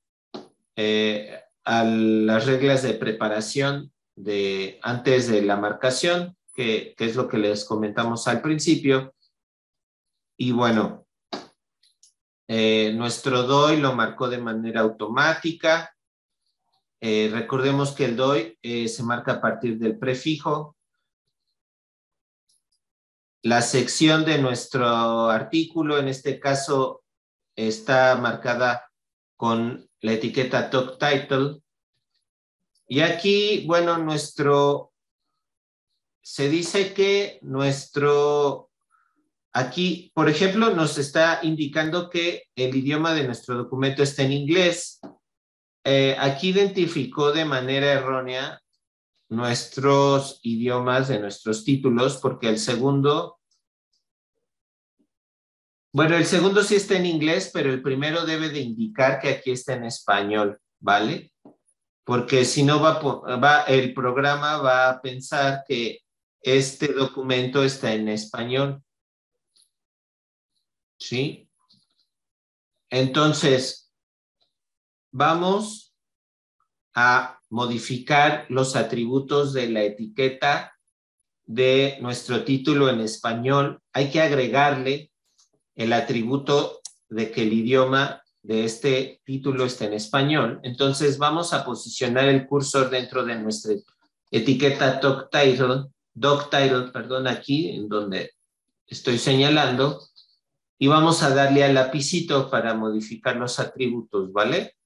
las reglas de preparación antes de la marcación, que es lo que les comentamos al principio. Y bueno, nuestro DOI lo marcó de manera automática. Recordemos que el DOI se marca a partir del prefijo. La sección de nuestro artículo, en este caso, está marcada con la etiqueta Talk Title. Y aquí, bueno, se dice que aquí, por ejemplo, nos está indicando que el idioma de nuestro documento está en inglés. Aquí identificó de manera errónea nuestros idiomas de nuestros títulos, porque el segundo sí está en inglés, pero el primero debe de indicar que aquí está en español, ¿vale? Porque si no el programa va a pensar que este documento está en español. ¿Sí? Entonces, vamos a modificar los atributos de la etiqueta de nuestro título en español. Hay que agregarle el atributo de que el idioma de este título está en español. Entonces, vamos a posicionar el cursor dentro de nuestra etiqueta Doc Title, aquí, en donde estoy señalando. Y vamos a darle al lapicito para modificar los atributos, ¿vale?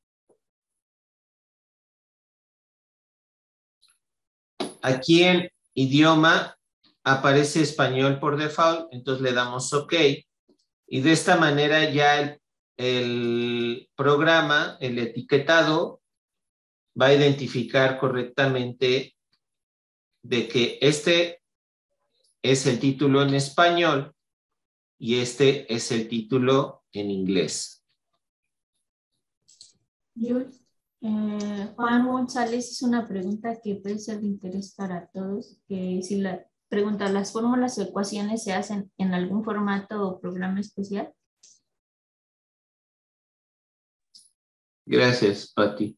Aquí en idioma aparece español por default, entonces le damos OK. Y de esta manera ya el programa, el etiquetado, va a identificar correctamente de que este es el título en español y este es el título en inglés. Juan González hizo una pregunta que puede ser de interés para todos, que si la pregunta, ¿las fórmulas o ecuaciones se hacen en algún formato o programa especial? Gracias, Pati.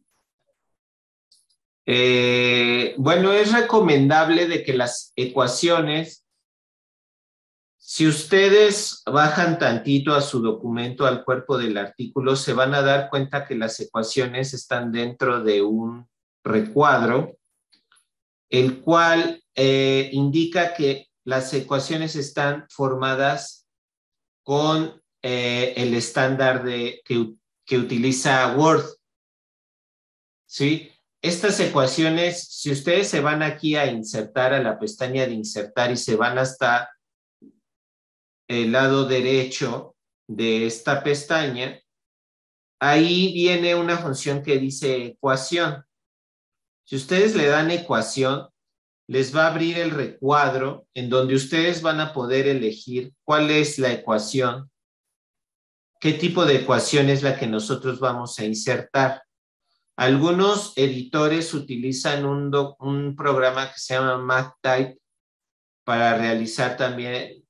Bueno, es recomendable de que las ecuaciones, si ustedes bajan tantito a su documento, al cuerpo del artículo, se van a dar cuenta que las ecuaciones están dentro de un recuadro, el cual indica que las ecuaciones están formadas con el estándar que utiliza Word. ¿Sí? Estas ecuaciones, si ustedes se van aquí a insertar, a la pestaña de insertar y se van hasta el lado derecho de esta pestaña, ahí viene una función que dice ecuación. Si ustedes le dan ecuación, les va a abrir el recuadro en donde ustedes van a poder elegir cuál es la ecuación, qué tipo de ecuación es la que nosotros vamos a insertar. Algunos editores utilizan un programa que se llama MathType para realizar también,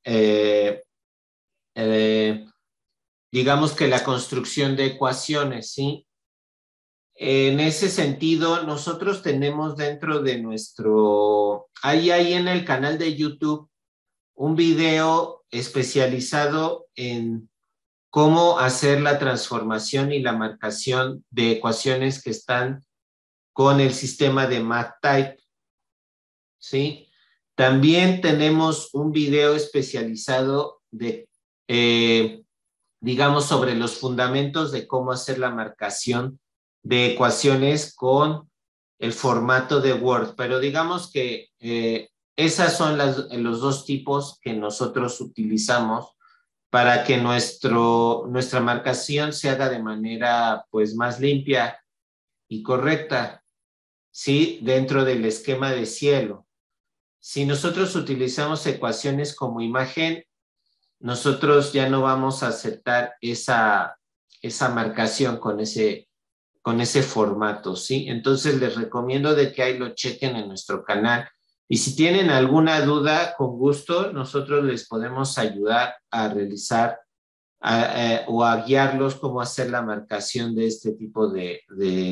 digamos que la construcción de ecuaciones, ¿sí? En ese sentido, nosotros tenemos dentro de nuestro, ahí en el canal de YouTube, un video especializado en cómo hacer la transformación y la marcación de ecuaciones que están con el sistema de MathType, ¿sí? También tenemos un video especializado de, digamos, sobre los fundamentos de cómo hacer la marcación de ecuaciones con el formato de Word, pero digamos que esas son los dos tipos que nosotros utilizamos para que nuestra marcación se haga de manera pues más limpia y correcta, ¿sí? Dentro del esquema de cielo. Si nosotros utilizamos ecuaciones como imagen, nosotros ya no vamos a aceptar esa marcación con ese formato, ¿sí? Entonces les recomiendo de que ahí lo chequen en nuestro canal. Y si tienen alguna duda, con gusto, nosotros les podemos ayudar a realizar o a guiarlos cómo hacer la marcación de este tipo de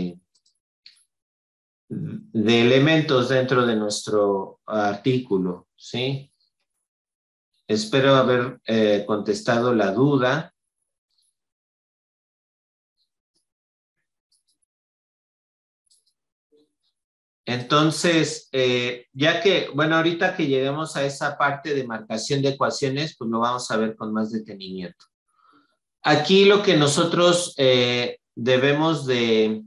elementos dentro de nuestro artículo, ¿sí? Espero haber contestado la duda. Entonces, ya que, bueno, ahorita que lleguemos a esa parte de marcación de ecuaciones, pues lo vamos a ver con más detenimiento. Aquí lo que nosotros debemos de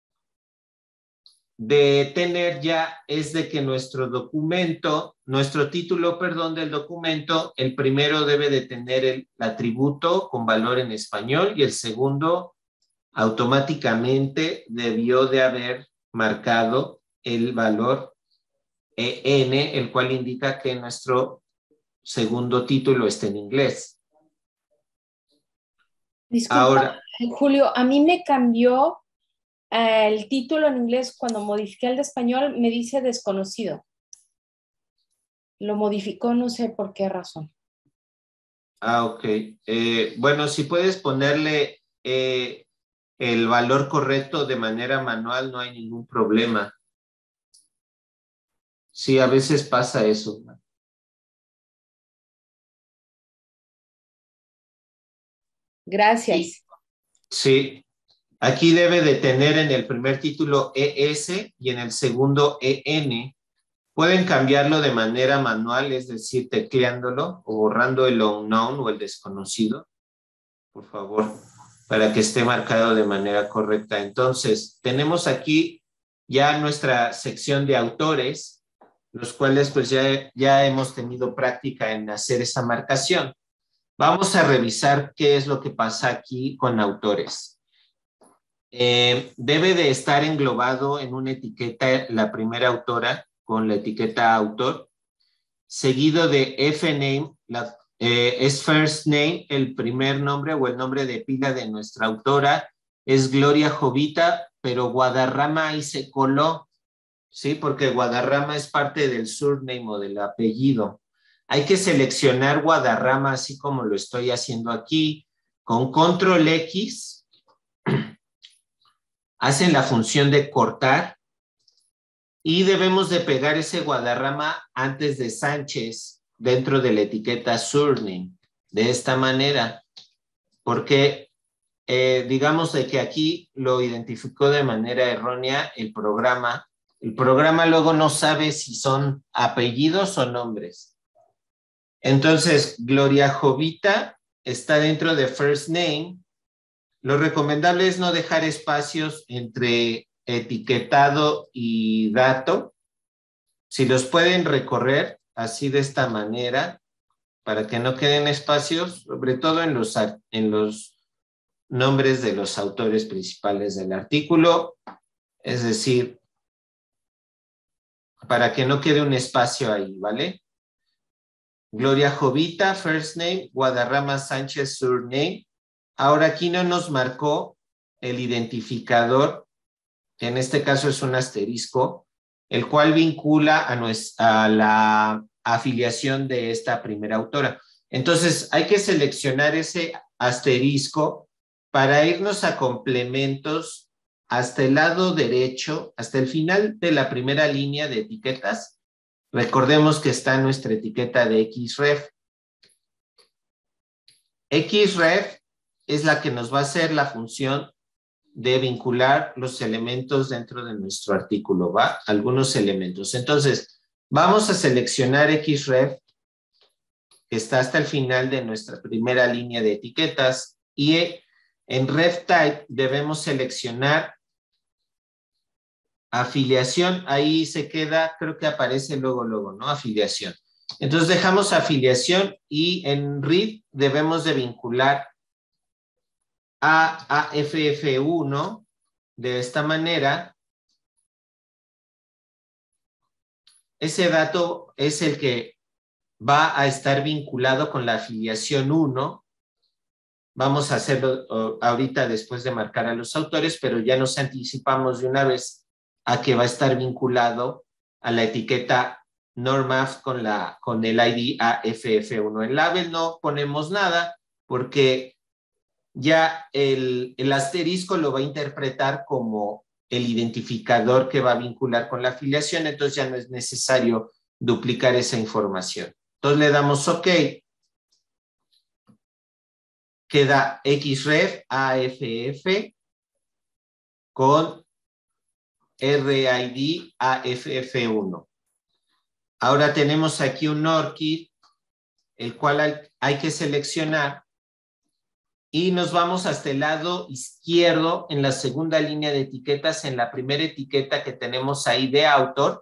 tener ya es de que nuestro título, perdón, del documento, el primero debe de tener el atributo con valor en español y el segundo automáticamente debió de haber marcado el valor EN, el cual indica que nuestro segundo título está en inglés. Disculpa, ahora, Julio, a mí me cambió el título en inglés cuando modifiqué el de español, me dice desconocido. Lo modificó, no sé por qué razón. Ok. Bueno, si puedes ponerle el valor correcto de manera manual, no hay ningún problema. Sí, a veces pasa eso. Gracias. Sí. Aquí debe de tener en el primer título ES y en el segundo EN. Pueden cambiarlo de manera manual, es decir, tecleándolo o borrando el unknown o el desconocido, por favor, para que esté marcado de manera correcta. Entonces, tenemos aquí ya nuestra sección de autores, los cuales pues ya hemos tenido práctica en hacer esa marcación. Vamos a revisar qué es lo que pasa aquí con autores. Debe de estar englobado en una etiqueta la primera autora con la etiqueta autor, seguido de FName, es first name, el primer nombre o el nombre de pila de nuestra autora, es Gloria Jovita, pero Guadarrama ahí se coló, ¿sí? Porque Guadarrama es parte del surname o del apellido. Hay que seleccionar Guadarrama así como lo estoy haciendo aquí, con control X, hacen la función de cortar y debemos de pegar ese Guadarrama antes de Sánchez dentro de la etiqueta surname, de esta manera, porque digamos de que aquí lo identificó de manera errónea el programa. El programa luego no sabe si son apellidos o nombres. Entonces, Gloria Jovita está dentro de first name. Lo recomendable es no dejar espacios entre etiquetado y dato. Si los pueden recorrer así de esta manera, para que no queden espacios, sobre todo en los nombres de los autores principales del artículo, es decir, para que no quede un espacio ahí, ¿vale? Gloria Jovita, first name, Guadarrama Sánchez, surname. Ahora aquí no nos marcó el identificador, que en este caso es un asterisco, el cual vincula a la afiliación de esta primera autora. Entonces, hay que seleccionar ese asterisco para irnos a complementos hasta el lado derecho, hasta el final de la primera línea de etiquetas. Recordemos que está nuestra etiqueta de XREF. XREF es la que nos va a hacer la función de vincular los elementos dentro de nuestro artículo, ¿va? Algunos elementos. Entonces, vamos a seleccionar XREF, que está hasta el final de nuestra primera línea de etiquetas, y en Ref Type debemos seleccionar afiliación. Ahí se queda, creo que aparece luego, ¿no? Afiliación. Entonces dejamos afiliación y en Read debemos de vincular a AFF1 de esta manera. Ese dato es el que va a estar vinculado con la afiliación 1. Vamos a hacerlo ahorita después de marcar a los autores, pero ya nos anticipamos de una vez a que va a estar vinculado a la etiqueta NORMAF con el ID AFF1. En label no ponemos nada porque ya el asterisco lo va a interpretar como el identificador que va a vincular con la afiliación, entonces ya no es necesario duplicar esa información. Entonces le damos OK. Queda XREF AFF con RID AFF1. Ahora tenemos aquí un ORCID, el cual hay que seleccionar y nos vamos hasta el lado izquierdo en la segunda línea de etiquetas, en la primera etiqueta que tenemos ahí de autor.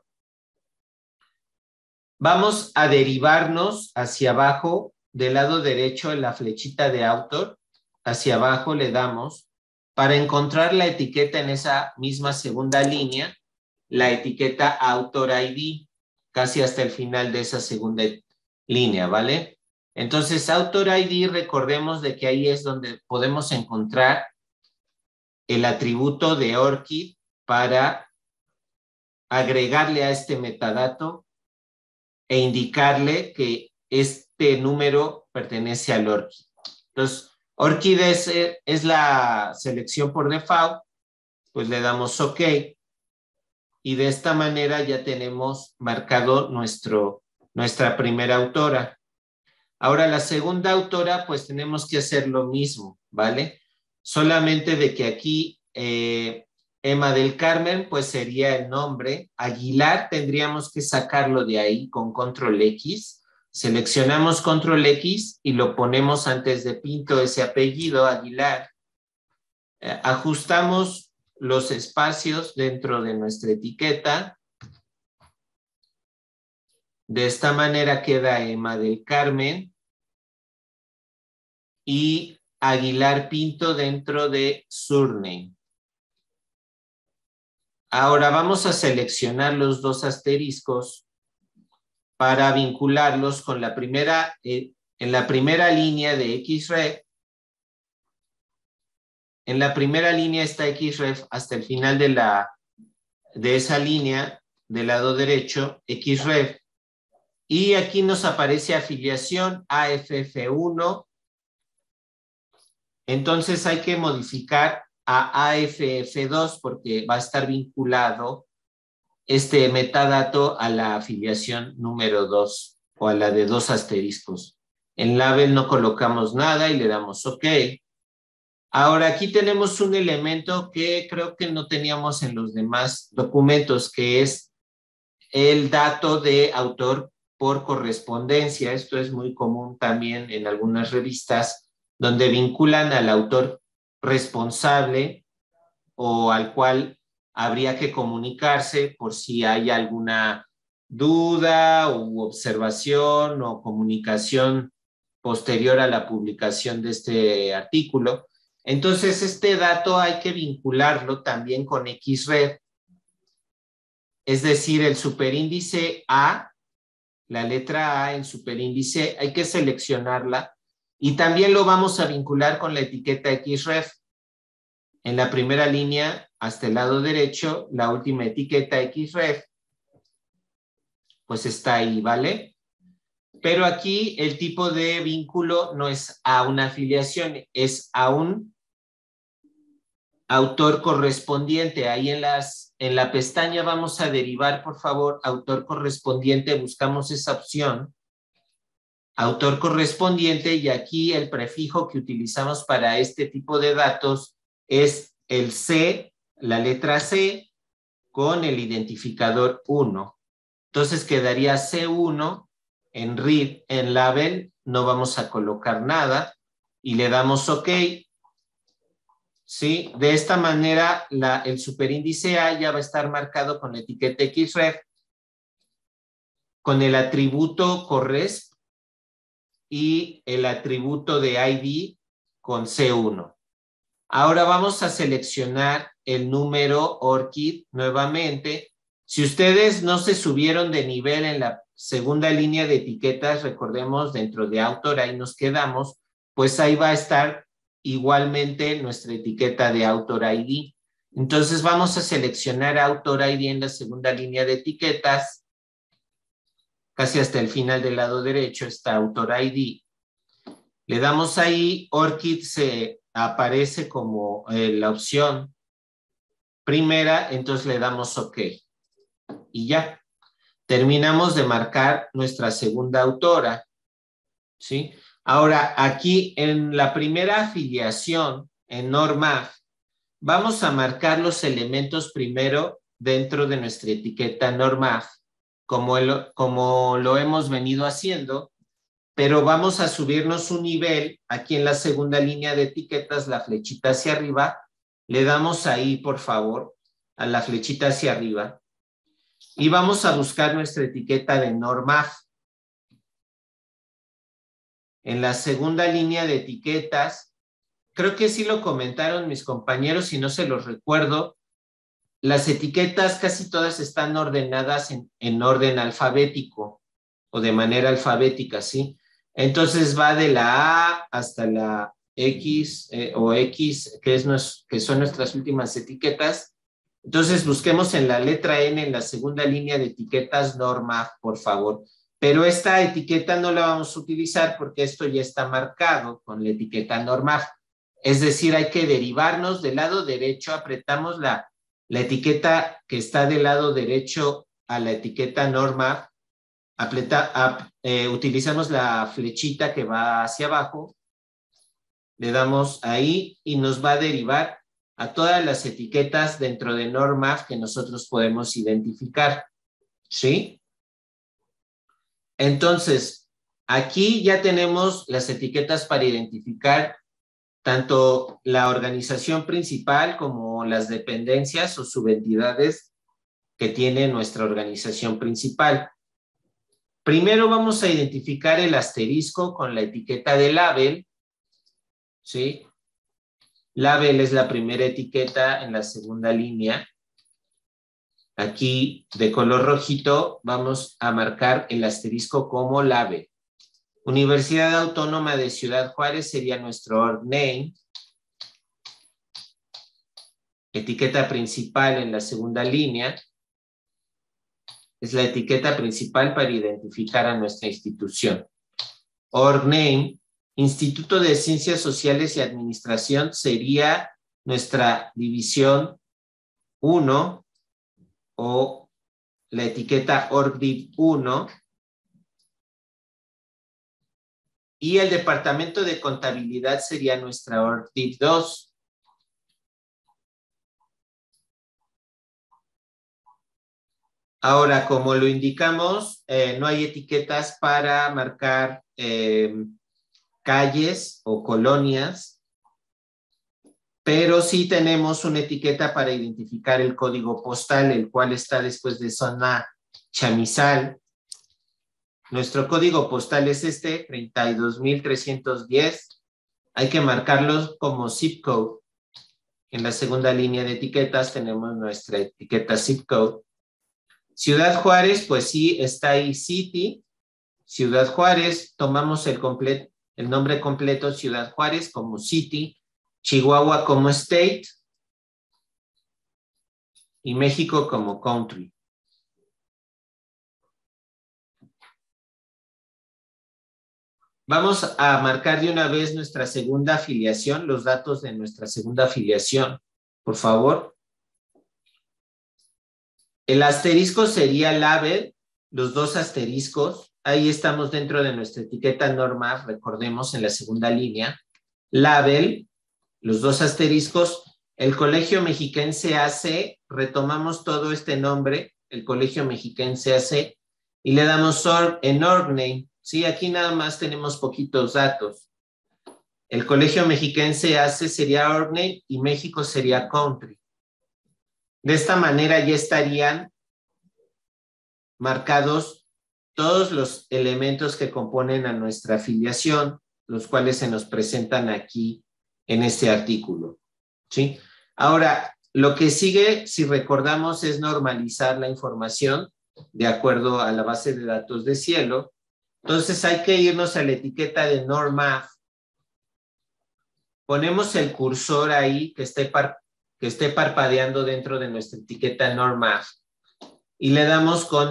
Vamos a derivarnos hacia abajo del lado derecho en la flechita de autor. Hacia abajo le damos para encontrar la etiqueta en esa misma segunda línea, la etiqueta autor ID, casi hasta el final de esa segunda línea, ¿vale? Entonces, autor ID, recordemos de que ahí es donde podemos encontrar el atributo de ORCID para agregarle a este metadato e indicarle que este número pertenece al ORCID. Entonces, ORCID es la selección por default, pues le damos OK. Y de esta manera ya tenemos marcado nuestra primera autora. Ahora la segunda autora, pues tenemos que hacer lo mismo, ¿vale? Solamente de que aquí Emma del Carmen, pues sería el nombre. Aguilar tendríamos que sacarlo de ahí con control X. Seleccionamos control X y lo ponemos antes de Pinto, ese apellido, Aguilar. Ajustamos los espacios dentro de nuestra etiqueta. De esta manera queda Emma del Carmen y Aguilar Pinto dentro de surname. Ahora vamos a seleccionar los dos asteriscos para vincularlos con la primera, en la primera línea de XREF. En la primera línea está XREF hasta el final de esa línea del lado derecho, XREF. Y aquí nos aparece afiliación AFF1. Entonces hay que modificar a AFF2 porque va a estar vinculado este metadato a la afiliación número 2 o a la de 2 asteriscos. En label no colocamos nada y le damos OK. Ahora aquí tenemos un elemento que creo que no teníamos en los demás documentos, que es el dato de autor por correspondencia. Esto es muy común también en algunas revistas donde vinculan al autor responsable o al cual habría que comunicarse por si hay alguna duda u observación o comunicación posterior a la publicación de este artículo. Entonces, este dato hay que vincularlo también con XREF es decir, el superíndice A, la letra A en superíndice, hay que seleccionarla y también lo vamos a vincular con la etiqueta XREF. En la primera línea, hasta el lado derecho, la última etiqueta XREF, pues está ahí, ¿vale? Pero aquí el tipo de vínculo no es a una afiliación, es a un autor correspondiente. Ahí en la pestaña vamos a derivar, por favor, autor correspondiente, buscamos esa opción, autor correspondiente, y aquí el prefijo que utilizamos para este tipo de datos es el C, la letra C, con el identificador 1. Entonces quedaría C1, en read, en label, no vamos a colocar nada, y le damos OK. ¿Sí? De esta manera, el superíndice A ya va a estar marcado con la etiqueta XREF, con el atributo corresp y el atributo de ID con C1. Ahora vamos a seleccionar el número ORCID nuevamente. Si ustedes no se subieron de nivel en la segunda línea de etiquetas, recordemos, dentro de autor, ahí nos quedamos, pues ahí va a estar igualmente nuestra etiqueta de autor ID. Entonces vamos a seleccionar autor ID en la segunda línea de etiquetas. Casi hasta el final del lado derecho está autor ID. Le damos ahí, ORCID se aparece como la opción primera, entonces le damos OK. Y ya, terminamos de marcar nuestra segunda autora, ¿sí? Ahora, aquí en la primera afiliación, en NORMAF, vamos a marcar los elementos primero dentro de nuestra etiqueta NORMAF, como lo hemos venido haciendo, pero vamos a subirnos un nivel. Aquí en la segunda línea de etiquetas, la flechita hacia arriba, le damos ahí, por favor, a la flechita hacia arriba, y vamos a buscar nuestra etiqueta de NORMAF. En la segunda línea de etiquetas, creo que sí lo comentaron mis compañeros, si no se los recuerdo, las etiquetas casi todas están ordenadas en orden alfabético o de manera alfabética, ¿sí? Entonces va de la A hasta la X o X, que son nuestras últimas etiquetas. Entonces busquemos en la letra N, en la segunda línea de etiquetas, NORMAF, por favor. Pero esta etiqueta no la vamos a utilizar porque esto ya está marcado con la etiqueta NORMAF. Es decir, hay que derivarnos del lado derecho, apretamos la etiqueta que está del lado derecho a la etiqueta NORMAF, utilizamos la flechita que va hacia abajo, le damos ahí y nos va a derivar a todas las etiquetas dentro de NORMAF que nosotros podemos identificar, ¿sí? Entonces, aquí ya tenemos las etiquetas para identificar tanto la organización principal como las dependencias o subentidades que tiene nuestra organización principal. Primero vamos a identificar el asterisco con la etiqueta de label, ¿sí? Label es la primera etiqueta en la segunda línea. Aquí de color rojito vamos a marcar el asterisco como label. Universidad Autónoma de Ciudad Juárez sería nuestro org name. Etiqueta principal en la segunda línea. Es la etiqueta principal para identificar a nuestra institución. Org name, Instituto de Ciencias Sociales y Administración, sería nuestra división 1 o la etiqueta orgdiv 1. Y el departamento de contabilidad sería nuestra orgdiv 2. Ahora, como lo indicamos, no hay etiquetas para marcar calles o colonias, pero sí tenemos una etiqueta para identificar el código postal, el cual está después de zona chamizal. Nuestro código postal es este, 32,310. Hay que marcarlo como zip code. En la segunda línea de etiquetas tenemos nuestra etiqueta zip code. Ciudad Juárez, pues sí, está ahí City, Ciudad Juárez, tomamos el nombre completo Ciudad Juárez como City, Chihuahua como State y México como Country. Vamos a marcar de una vez nuestra segunda afiliación, los datos de nuestra segunda afiliación, por favor. El asterisco sería label, los dos asteriscos. Ahí estamos dentro de nuestra etiqueta normal, recordemos en la segunda línea. Label, los dos asteriscos. El Colegio Mexiquense AC, retomamos todo este nombre, el Colegio Mexiquense AC, y le damos en org name. Sí, aquí nada más tenemos poquitos datos. El Colegio Mexiquense AC sería org name y México sería country. De esta manera ya estarían marcados todos los elementos que componen a nuestra afiliación, los cuales se nos presentan aquí en este artículo. ¿Sí? Ahora, lo que sigue, si recordamos, es normalizar la información de acuerdo a la base de datos de Cielo. Entonces hay que irnos a la etiqueta de NORMAF. Ponemos el cursor ahí que esté parpadeando dentro de nuestra etiqueta NORMAF y le damos con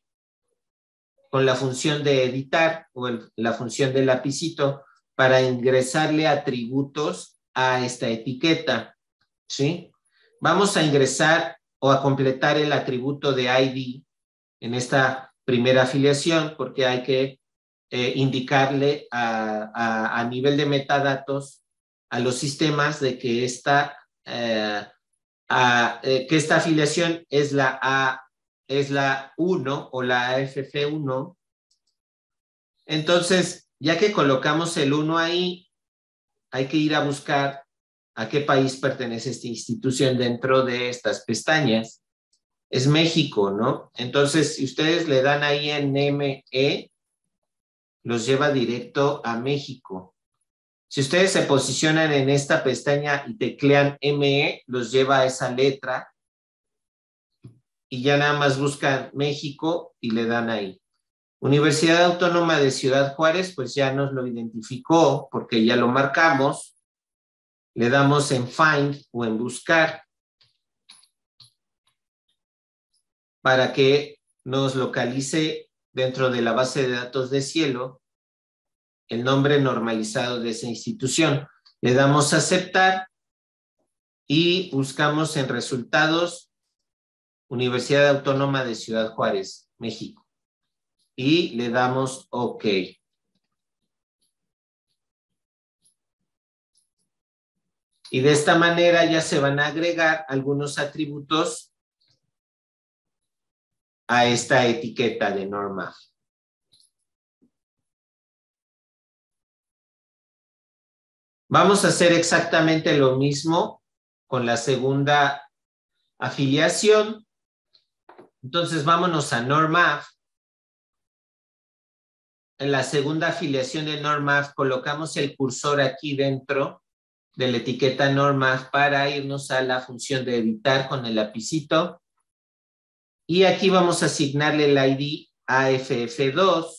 la función de editar o la función del lapicito para ingresarle atributos a esta etiqueta. ¿Sí? Vamos a ingresar o a completar el atributo de ID en esta primera afiliación porque hay que indicarle a nivel de metadatos a los sistemas de que esta afiliación es la 1 o la AFF1. Entonces, ya que colocamos el 1 ahí, hay que ir a buscar a qué país pertenece esta institución dentro de estas pestañas. Es México, ¿no? Entonces, si ustedes le dan ahí en ME, los lleva directo a México. Si ustedes se posicionan en esta pestaña y teclean ME, los lleva a esa letra y ya nada más buscan México y le dan ahí. Universidad Autónoma de Ciudad Juárez, pues ya nos lo identificó porque ya lo marcamos. Le damos en Find o en Buscar para que nos localice dentro de la base de datos de Cielo el nombre normalizado de esa institución. Le damos a aceptar y buscamos en resultados Universidad Autónoma de Ciudad Juárez, México. Y le damos OK. Y de esta manera ya se van a agregar algunos atributos a esta etiqueta de NORMAF. Vamos a hacer exactamente lo mismo con la segunda afiliación. Entonces vámonos a NORMAF. En la segunda afiliación de NORMAF colocamos el cursor aquí dentro de la etiqueta NORMAF para irnos a la función de editar con el lapicito. Y aquí vamos a asignarle el ID AFF2.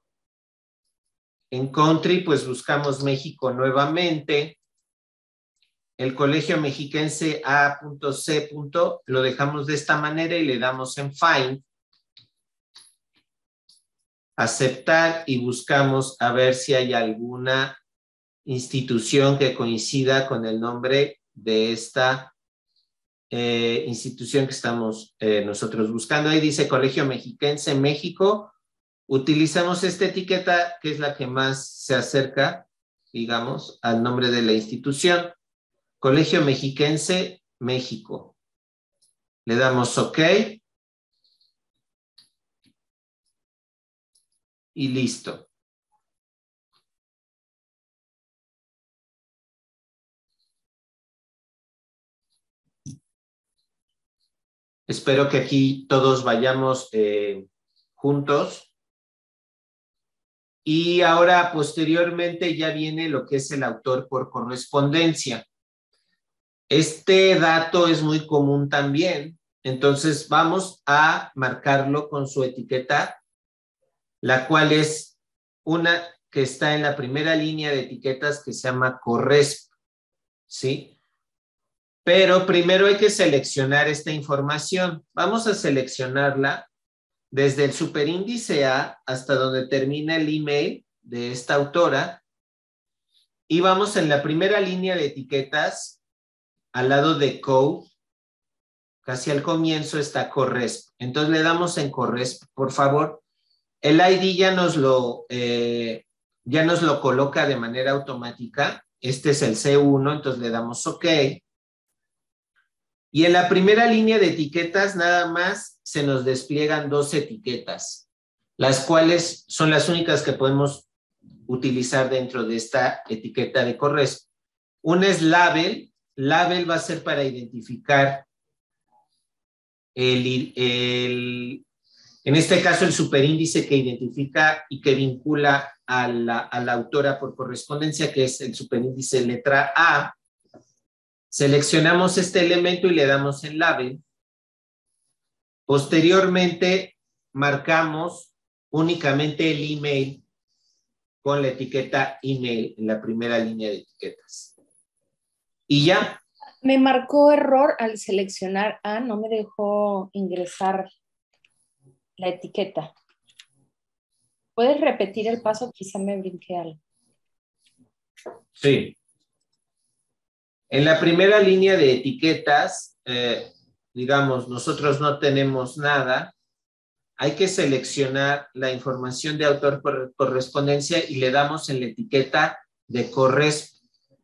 En Country, pues buscamos México nuevamente. El Colegio Mexiquense A.C. lo dejamos de esta manera y le damos en Find. Aceptar y buscamos a ver si hay alguna institución que coincida con el nombre de esta institución que estamos nosotros buscando. Ahí dice Colegio Mexiquense México. Utilizamos esta etiqueta que es la que más se acerca, digamos, al nombre de la institución. Colegio Mexiquense México. Le damos OK. Y listo. Espero que aquí todos vayamos juntos. Y ahora, posteriormente, ya viene lo que es el autor por correspondencia. Este dato es muy común también Entonces vamos a marcarlo con su etiqueta, la cual es una que está en la primera línea de etiquetas que se llama Corresp, ¿sí? Pero primero hay que seleccionar esta información. Vamos a seleccionarla desde el superíndice A hasta donde termina el email de esta autora. Y vamos en la primera línea de etiquetas, al lado de Code, casi al comienzo está Corresp. Entonces le damos en Corresp, por favor. El ID ya nos lo coloca de manera automática. Este es el C1, entonces le damos OK. Y en la primera línea de etiquetas nada más se nos despliegan 2 etiquetas, las cuales son las únicas que podemos utilizar dentro de esta etiqueta de Corresp. Una es label. Label va a ser para identificar en este caso el superíndice que identifica y que vincula a la autora por correspondencia, que es el superíndice letra A. Seleccionamos este elemento y le damos en label. Posteriormente marcamos únicamente el email con la etiqueta email en la primera línea de etiquetas. Y ya. Me marcó error al seleccionar A, no me dejó ingresar la etiqueta. ¿Puedes repetir el paso? Quizá me brinqué algo. Sí. En la primera línea de etiquetas, digamos, nosotros no tenemos nada. Hay que seleccionar la información de autor por correspondencia y le damos en la etiqueta de Corresp,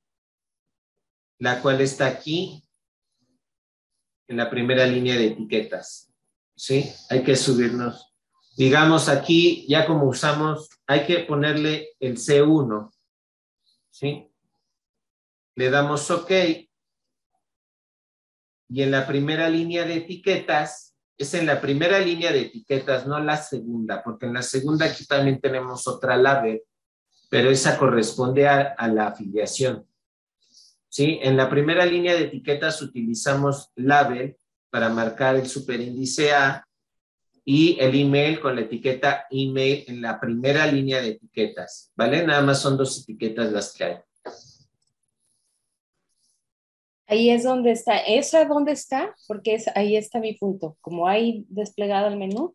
la cual está aquí en la primera línea de etiquetas. ¿Sí? Hay que subirnos. Digamos aquí, ya como usamos, hay que ponerle el C1. ¿Sí? Le damos OK. Y en la primera línea de etiquetas, es en la primera línea de etiquetas, no la segunda, porque en la segunda aquí también tenemos otra label, pero esa corresponde a la afiliación. ¿Sí? En la primera línea de etiquetas utilizamos label para marcar el superíndice A y el email con la etiqueta email en la primera línea de etiquetas, ¿vale? Nada más son 2 etiquetas las que hay. Ahí es donde está. ¿Esa dónde está? Porque ahí está mi punto. Como hay desplegado el menú.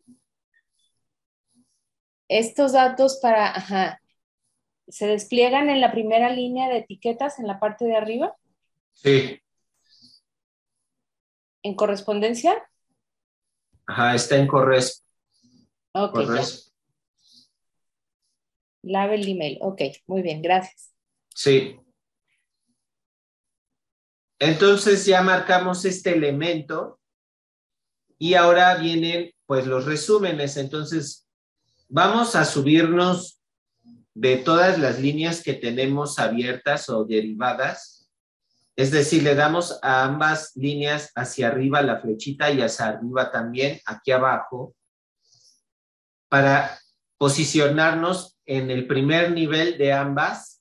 Estos datos ¿se despliegan en la primera línea de etiquetas en la parte de arriba? Sí. ¿En correspondencia? Ajá, está en Corresp. Ok, Corresp. ya. Label email. Ok, muy bien, gracias. Sí. Entonces ya marcamos este elemento y ahora vienen pues los resúmenes. Entonces vamos a subirnos de todas las líneas que tenemos abiertas o derivadas. Es decir, le damos a ambas líneas hacia arriba la flechita y hacia arriba también, aquí abajo, para posicionarnos en el primer nivel de ambas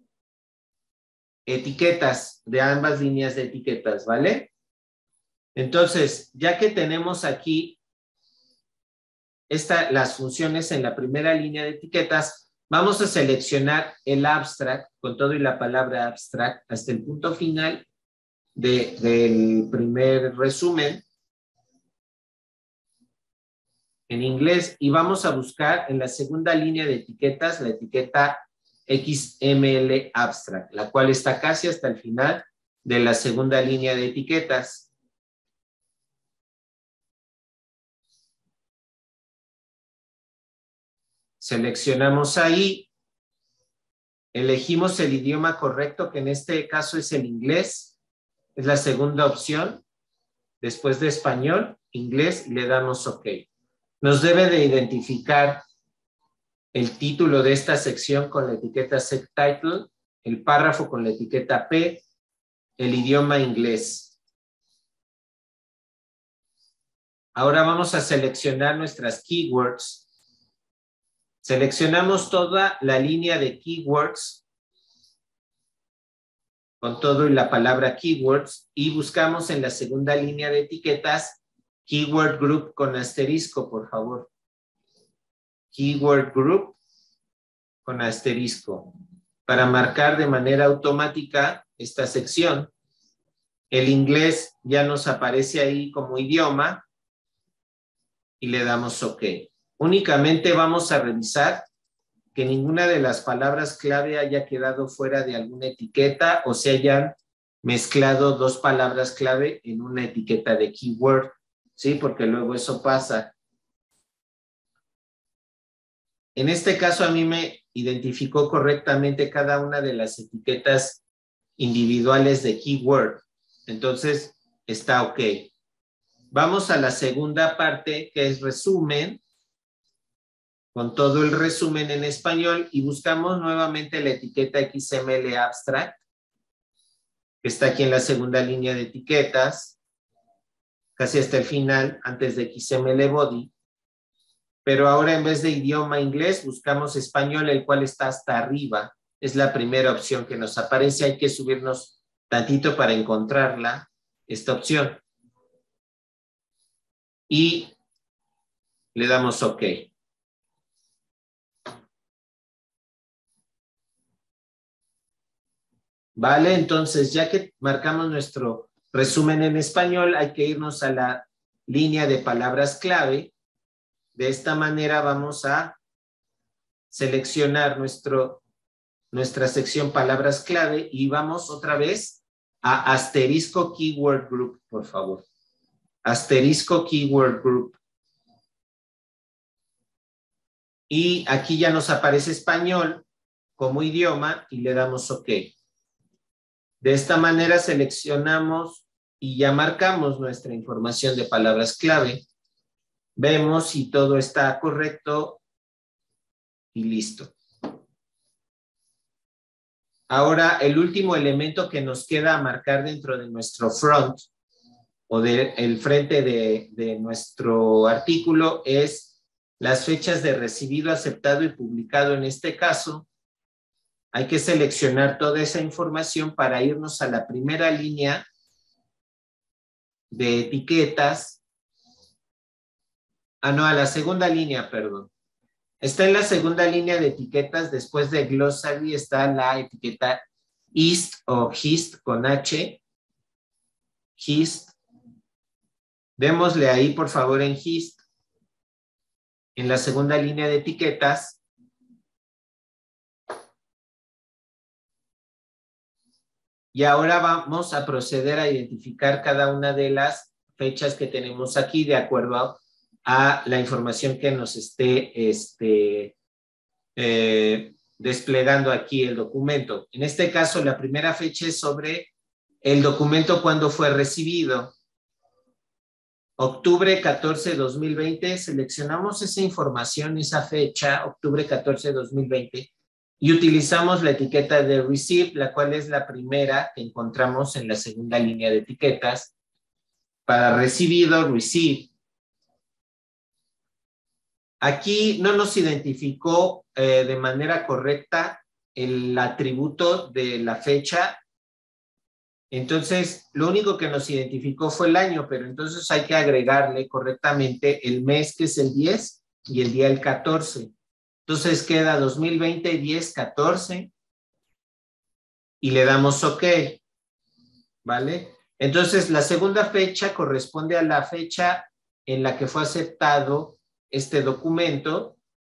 etiquetas, de ambas líneas de etiquetas, ¿vale? Entonces, ya que tenemos aquí las funciones en la primera línea de etiquetas, vamos a seleccionar el abstract con todo y la palabra abstract hasta el punto final del primer resumen en inglés y vamos a buscar en la segunda línea de etiquetas la etiqueta XML abstract, la cual está casi hasta el final de la segunda línea de etiquetas. Seleccionamos ahí, elegimos el idioma correcto, que en este caso es el inglés, es la segunda opción, después de español, inglés, y le damos OK. Nos debe de identificar el título de esta sección con la etiqueta subtitle, el párrafo con la etiqueta P, el idioma inglés. Ahora vamos a seleccionar nuestras keywords. Seleccionamos toda la línea de keywords con todo y la palabra keywords y buscamos en la segunda línea de etiquetas Keyword group con asterisco, por favor. Keyword group con asterisco. Para marcar de manera automática esta sección. El inglés ya nos aparece ahí como idioma y le damos OK. Únicamente vamos a revisar que ninguna de las palabras clave haya quedado fuera de alguna etiqueta o se hayan mezclado dos palabras clave en una etiqueta de keyword, ¿sí? Porque luego eso pasa. En este caso a mí me identificó correctamente cada una de las etiquetas individuales de keyword. Entonces está OK. Vamos a la segunda parte, que es resumen, con todo el resumen en español, y buscamos nuevamente la etiqueta XML Abstract, que está aquí en la segunda línea de etiquetas, casi hasta el final, antes de XML Body. Pero ahora en vez de idioma inglés, buscamos español, el cual está hasta arriba. Es la primera opción que nos aparece. Hay que subirnos tantito para encontrarla, esta opción. Y le damos OK. Vale, entonces ya que marcamos nuestro resumen en español, hay que irnos a la línea de palabras clave. De esta manera vamos a seleccionar nuestra sección palabras clave y vamos otra vez a asterisco keyword group, por favor. Asterisco keyword group. Y aquí ya nos aparece español como idioma y le damos OK. De esta manera seleccionamos y ya marcamos nuestra información de palabras clave. Vemos si todo está correcto y listo. Ahora, el último elemento que nos queda marcar dentro de nuestro front o del frente de nuestro artículo es las fechas de recibido, aceptado y publicado. En este caso, hay que seleccionar toda esa información para irnos a la primera línea de etiquetas. A la segunda línea, perdón. Está en la segunda línea de etiquetas, después de glossary está la etiqueta hist o hist con H. Hist. Démosle ahí, por favor, en hist. En la segunda línea de etiquetas. Y ahora vamos a proceder a identificar cada una de las fechas que tenemos aquí de acuerdo a la información que nos esté desplegando aquí el documento. En este caso, la primera fecha es sobre el documento cuando fue recibido. Octubre 14, 2020. Seleccionamos esa información, esa fecha, octubre 14, 2020. Y utilizamos la etiqueta de receive, la cual es la primera que encontramos en la segunda línea de etiquetas. Para recibido, receive. Aquí no nos identificó de manera correcta el atributo de la fecha. Entonces, lo único que nos identificó fue el año, pero entonces hay que agregarle correctamente el mes, que es el 10, y el día el 14. Entonces queda 2020, 10, 14 y le damos OK, ¿vale? Entonces la segunda fecha corresponde a la fecha en la que fue aceptado este documento,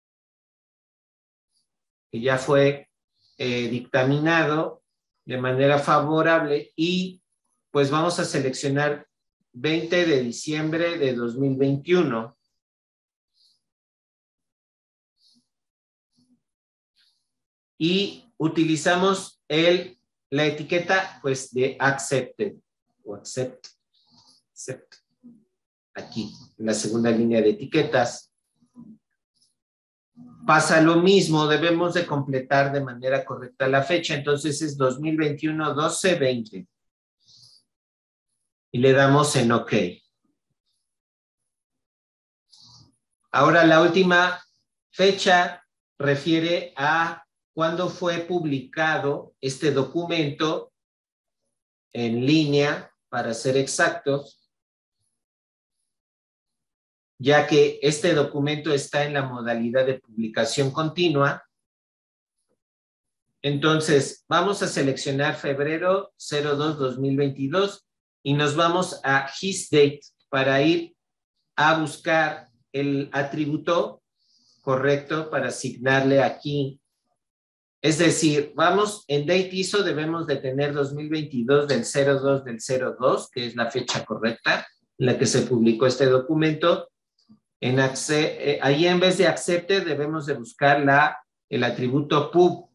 que ya fue dictaminado de manera favorable, y pues vamos a seleccionar 20 de diciembre de 2021. Y utilizamos la etiqueta pues de accepted o accept, aquí en la segunda línea de etiquetas. Pasa lo mismo, debemos de completar de manera correcta la fecha, entonces es 2021 12/20 y le damos en OK. Ahora la última fecha refiere a cuándo fue publicado este documento en línea, para ser exactos. ya que este documento está en la modalidad de publicación continua. Entonces, vamos a seleccionar febrero 02-2022 y nos vamos a HisDate para ir a buscar el atributo correcto para asignarle aquí. Es decir, vamos, en Date ISO debemos de tener 2022 del 02 del 02, que es la fecha correcta en la que se publicó este documento. Ahí en vez de Accepted debemos de buscar el atributo pub.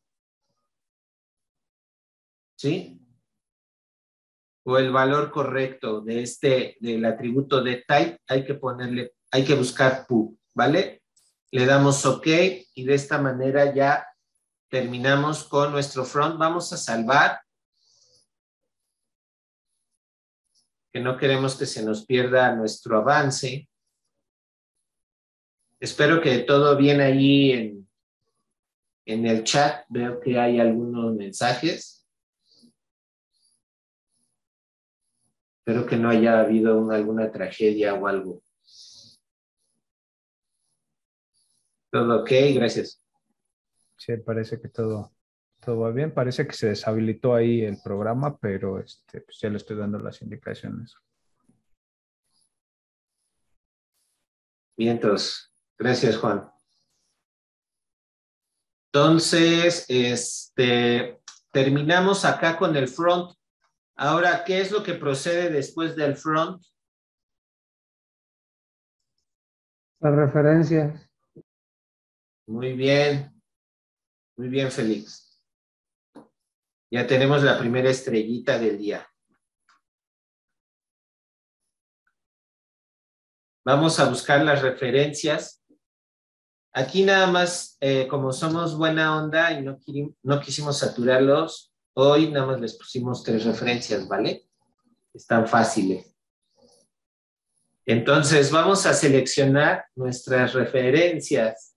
¿Sí? O el valor correcto del atributo de type, hay que buscar pub, ¿vale? Le damos OK y de esta manera ya terminamos con nuestro front. Vamos a salvar, que no queremos que se nos pierda nuestro avance. Espero que todo bien ahí en el chat. Veo que hay algunos mensajes. Espero que no haya habido alguna tragedia o algo. Todo ok, gracias. Sí, parece que todo va bien. Parece que se deshabilitó ahí el programa, pero pues ya le estoy dando las indicaciones. Bien, entonces, gracias, Juan. Entonces, terminamos acá con el front. Ahora, ¿qué es lo que procede después del front? Las referencias. Muy bien, Félix. Ya tenemos la primera estrellita del día. Vamos a buscar las referencias. Aquí nada más, como somos buena onda y no quisimos saturarlos, hoy nada más les pusimos 3 referencias, ¿vale? Están fáciles. Entonces, vamos a seleccionar nuestras referencias.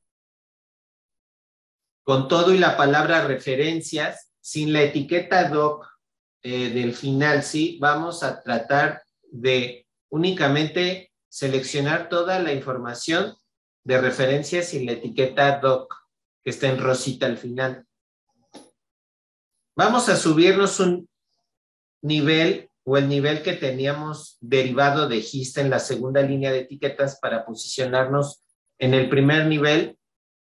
Con todo y la palabra referencias, sin la etiqueta doc del final, ¿sí? Vamos a tratar de únicamente seleccionar toda la información de referencias sin la etiqueta doc, que está en rosita al final. Vamos a subirnos un nivel o el nivel que teníamos derivado de GIST en la segunda línea de etiquetas para posicionarnos en el primer nivel,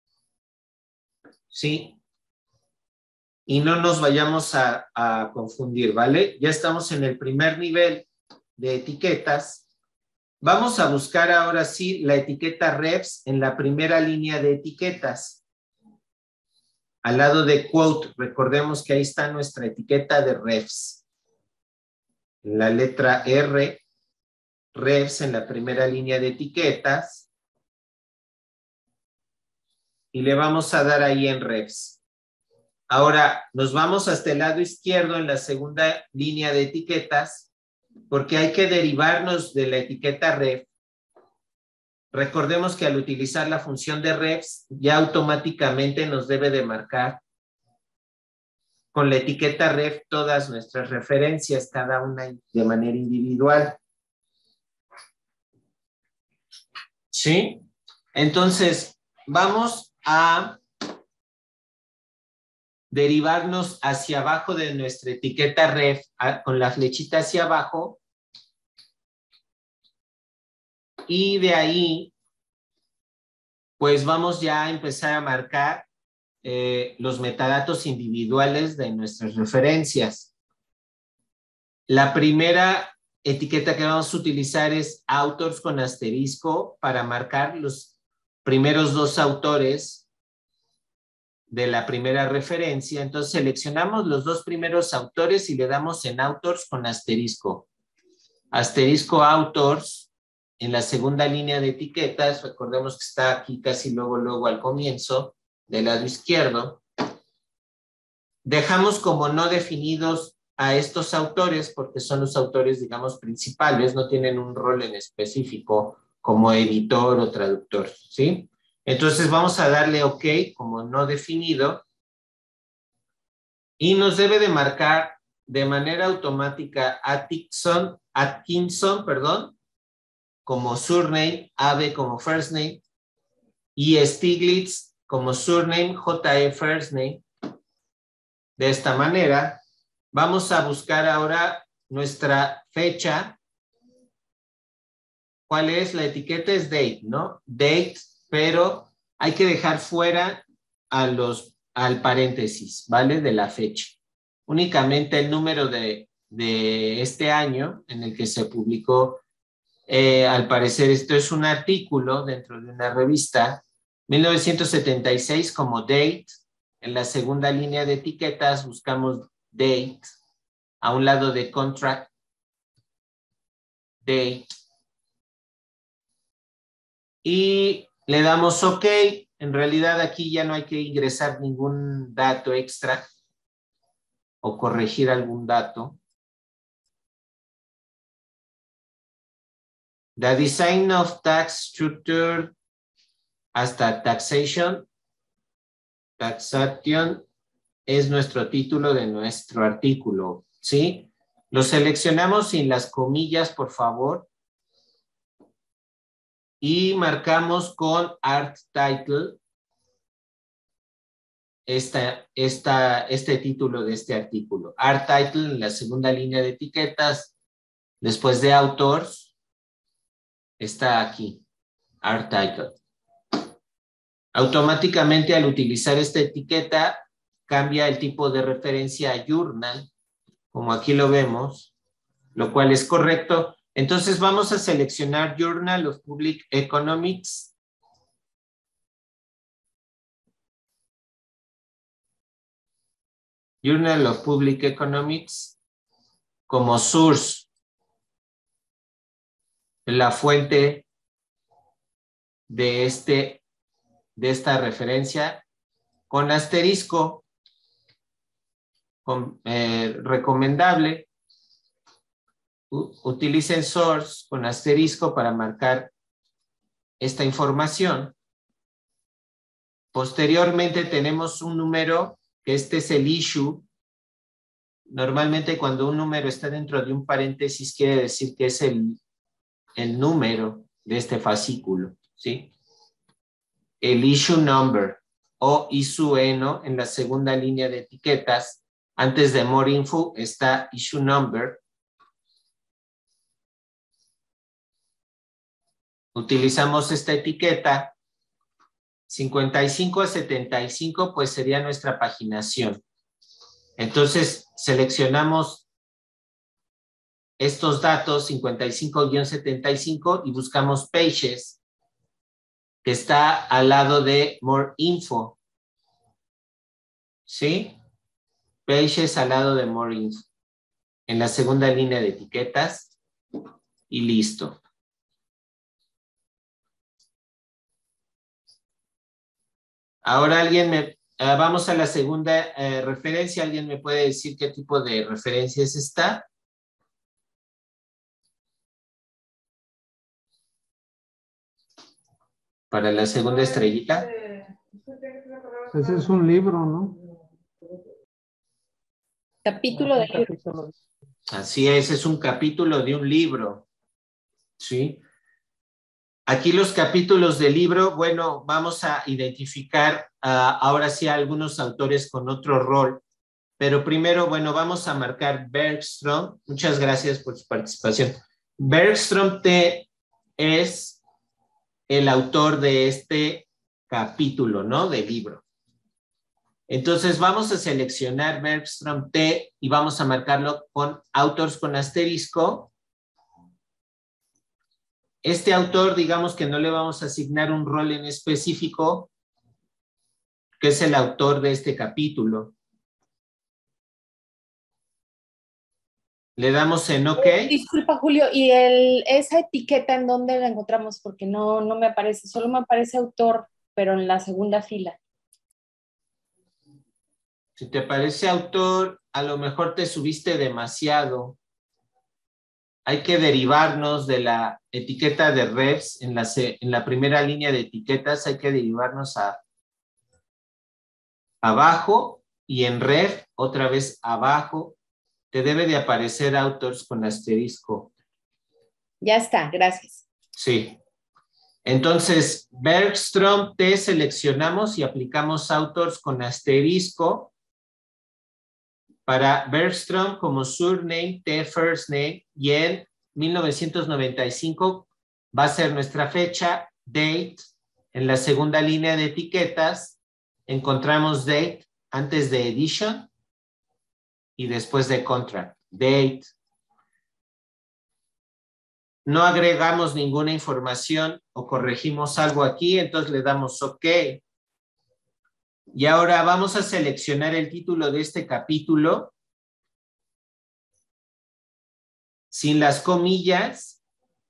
¿sí? Y no nos vayamos a confundir, ¿vale? Ya estamos en el primer nivel de etiquetas. Vamos a buscar ahora sí la etiqueta refs en la primera línea de etiquetas. Al lado de quote, recordemos que ahí está nuestra etiqueta de refs. En la letra R, refs en la primera línea de etiquetas. Y le vamos a dar ahí en refs. Ahora nos vamos hasta el lado izquierdo en la segunda línea de etiquetas, porque hay que derivarnos de la etiqueta ref. Recordemos que al utilizar la función de refs, ya automáticamente nos debe de marcar con la etiqueta ref todas nuestras referencias, cada una de manera individual. ¿Sí? Entonces, vamos a derivarnos hacia abajo de nuestra etiqueta ref con la flechita hacia abajo y de ahí pues vamos ya a empezar a marcar los metadatos individuales de nuestras referencias. La primera etiqueta que vamos a utilizar es authors con asterisco para marcar los primeros 2 autores de la primera referencia. Entonces seleccionamos los 2 primeros autores y le damos en authors con asterisco. Asterisco authors en la segunda línea de etiquetas. Recordemos que está aquí casi luego al comienzo del lado izquierdo. Dejamos como no definidos a estos autores porque son los autores, digamos, principales, no tienen un rol en específico como editor o traductor, ¿sí? Entonces vamos a darle OK como no definido y nos debe de marcar de manera automática Atkinson, como surname, Abe como first name, y Stiglitz como surname, JE first name. De esta manera, vamos a buscar ahora nuestra fecha. ¿Cuál es? La etiqueta es date, ¿no? Date, pero hay que dejar fuera al paréntesis, ¿vale? De la fecha. Únicamente el número de este año en el que se publicó. Al parecer esto es un artículo dentro de una revista, 1976 como date. En la segunda línea de etiquetas buscamos date, a un lado de contract, date, y le damos OK. En realidad aquí ya no hay que ingresar ningún dato extra o corregir algún dato. The design of tax structure hasta taxation. Taxation es nuestro título de nuestro artículo, ¿sí? Lo seleccionamos sin las comillas, por favor. Y marcamos con Art Title este título de este artículo. Art Title en la segunda línea de etiquetas, después de Authors, está aquí, Art Title. Automáticamente al utilizar esta etiqueta, cambia el tipo de referencia a Journal, como aquí lo vemos, lo cual es correcto. Entonces vamos a seleccionar Journal of Public Economics. Journal of Public Economics como source, la fuente de esta referencia, con asterisco, recomendable. Utilicen source con asterisco para marcar esta información. Posteriormente tenemos un número, que este es el issue. Normalmente cuando un número está dentro de un paréntesis quiere decir que es el número de este fascículo, ¿sí? El issue number o ISUENO en la segunda línea de etiquetas. Antes de more info está issue number. Utilizamos esta etiqueta. 55 a 75 pues sería nuestra paginación. Entonces seleccionamos estos datos 55-75 y buscamos pages, que está al lado de more info. ¿Sí? Pages al lado de more info. En la segunda línea de etiquetas y listo. Ahora vamos a la segunda referencia. ¿Alguien me puede decir qué tipo de referencia es esta? Para la segunda estrellita. Ese es un libro, ¿no? Capítulo de libro. Así es un capítulo de un libro. ¿Sí? Aquí los capítulos del libro, bueno, vamos a identificar ahora sí a algunos autores con otro rol, pero primero, bueno, vamos a marcar Bergström. Muchas gracias por su participación. Bergström es el autor de este capítulo, ¿no? Del libro. Entonces vamos a seleccionar Bergström T y vamos a marcarlo con autores con asterisco. Este autor, digamos que no le vamos a asignar un rol en específico, que es el autor de este capítulo. Le damos en OK. Disculpa, Julio, ¿y esa etiqueta en dónde la encontramos? Porque no me aparece, solo me aparece autor, pero en la segunda fila. Si te parece autor, a lo mejor te subiste demasiado. Hay que derivarnos de la etiqueta de refs en la primera línea de etiquetas, hay que derivarnos abajo y en ref otra vez abajo. Te debe de aparecer autors con asterisco. Ya está, gracias. Sí. Entonces, Bergstrom T seleccionamos y aplicamos authors con asterisco para Bergstrom como surname, T first name, y en 1995 va a ser nuestra fecha, date. En la segunda línea de etiquetas encontramos date antes de edition y después de contract, date. No agregamos ninguna información o corregimos algo aquí, entonces le damos OK. Y ahora vamos a seleccionar el título de este capítulo sin las comillas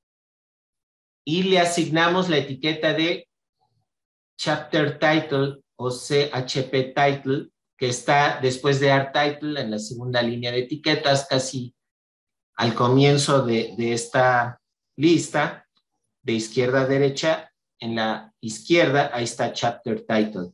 y le asignamos la etiqueta de Chapter Title o CHP Title, que está después de Art Title en la segunda línea de etiquetas, casi al comienzo de esta lista, de izquierda a derecha. En la izquierda, ahí está Chapter Title.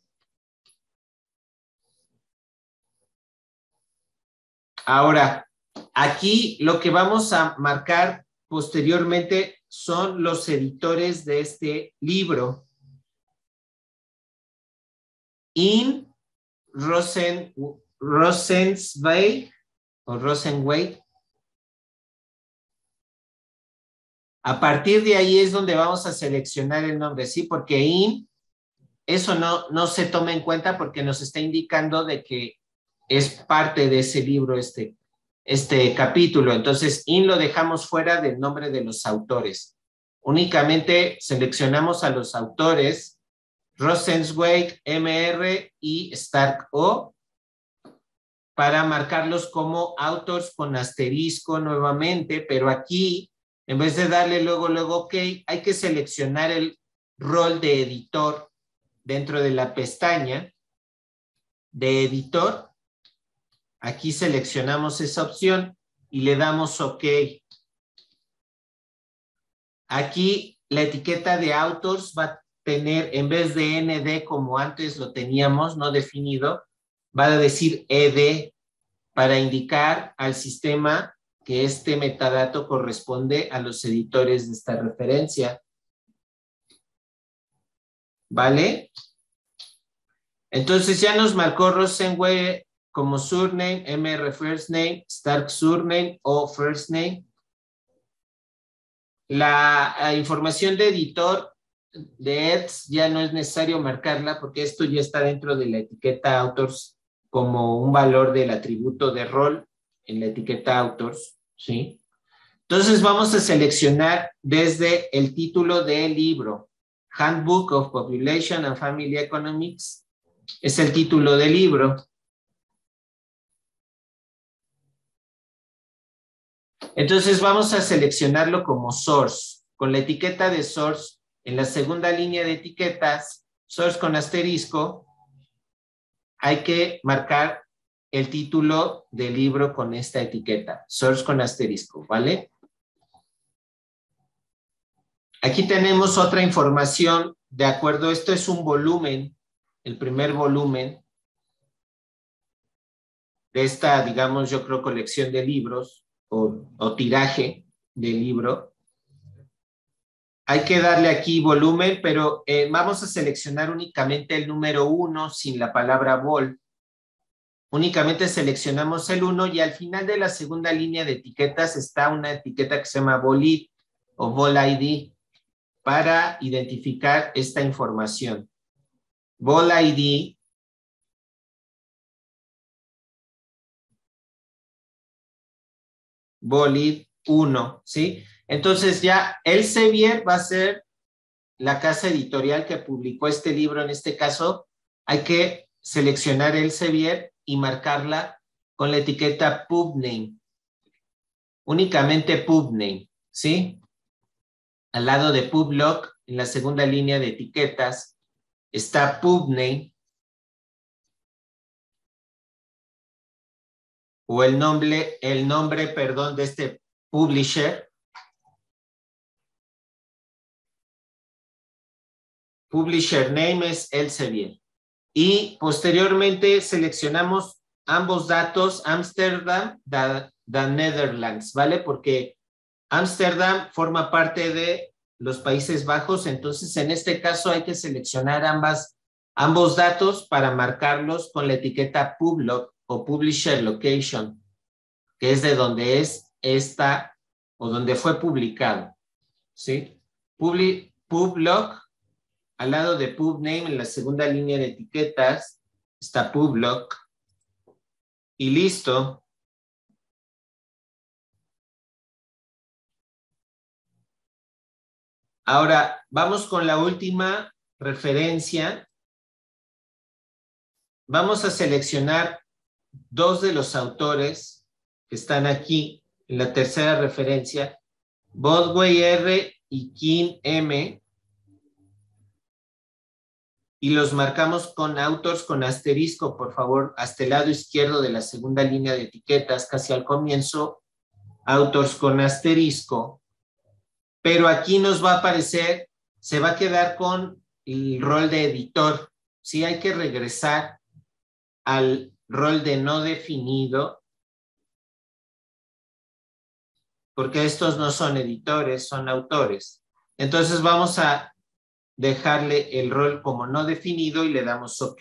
Ahora, aquí lo que vamos a marcar posteriormente son los editores de este libro. In Rosenzweig o Rosenweig. A partir de ahí es donde vamos a seleccionar el nombre, ¿sí? Porque in, eso no se toma en cuenta porque nos está indicando de que es parte de ese libro este capítulo. Entonces, in lo dejamos fuera del nombre de los autores. Únicamente seleccionamos a los autores, Rosenzweig, MR y Stark O, para marcarlos como authors con asterisco nuevamente, pero aquí, en vez de darle luego OK, hay que seleccionar el rol de editor dentro de la pestaña de editor. Aquí seleccionamos esa opción y le damos OK. Aquí la etiqueta de authors va a tener, en vez de ND como antes lo teníamos, no definido, va a decir ED para indicar al sistema que este metadato corresponde a los editores de esta referencia. ¿Vale? Entonces ya nos marcó Rosenweig como surname, MR first name, Stark surname o first name. La información de editor de EDS ya no es necesario marcarla porque esto ya está dentro de la etiqueta authors como un valor del atributo de rol en la etiqueta authors, ¿sí? Entonces vamos a seleccionar desde el título del libro. Handbook of Population and Family Economics es el título del libro. Entonces vamos a seleccionarlo como source, con la etiqueta de source en la segunda línea de etiquetas, source con asterisco, hay que marcar el título del libro con esta etiqueta, source con asterisco, ¿vale? Aquí tenemos otra información, de acuerdo, esto es un volumen, el primer volumen de esta, digamos, yo creo, colección de libros o tiraje del libro. Hay que darle aquí volumen, pero vamos a seleccionar únicamente el número 1 sin la palabra vol. Únicamente seleccionamos el 1 y al final de la segunda línea de etiquetas está una etiqueta que se llama vol-id o vol-id para identificar esta información. Vol-id vol-id 1, ¿sí? Entonces ya Elsevier va a ser la casa editorial que publicó este libro. En este caso hay que seleccionar Elsevier y marcarla con la etiqueta pubname. Únicamente pubname, ¿sí? Al lado de public, en la segunda línea de etiquetas, está pubname o el nombre, perdón, de este publisher. Publisher name es Elsevier. Y posteriormente seleccionamos ambos datos, Amsterdam, the Netherlands, ¿vale? Porque Amsterdam forma parte de los Países Bajos, entonces en este caso hay que seleccionar ambos datos para marcarlos con la etiqueta public o publisher location, que es de donde es esta o donde fue publicado, ¿sí? Public, al lado de pubname, en la segunda línea de etiquetas, está public y listo. Ahora, vamos con la última referencia. Vamos a seleccionar dos de los autores que están aquí en la tercera referencia, Bodway R y King M, y los marcamos con authors con asterisco, por favor, hasta el lado izquierdo de la segunda línea de etiquetas, casi al comienzo, authors con asterisco. Pero aquí nos va a aparecer, se va a quedar con el rol de editor. Sí, hay que regresar al rol de no definido, porque estos no son editores, son autores. Entonces vamos a dejarle el rol como no definido y le damos OK.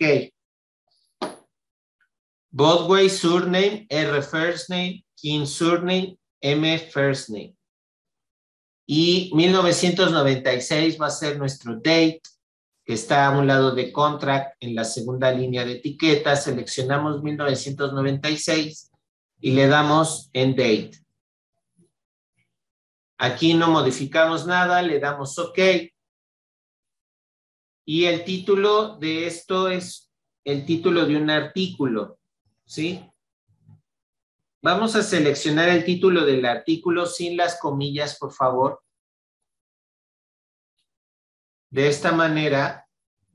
Bodway surname, R first name, King surname, M first name. Y 1996 va a ser nuestro date, que está a un lado de contract en la segunda línea de etiqueta. Seleccionamos 1996 y le damos en date. Aquí no modificamos nada, le damos OK. Y el título de esto es el título de un artículo, ¿sí? Vamos a seleccionar el título del artículo sin las comillas, por favor. De esta manera.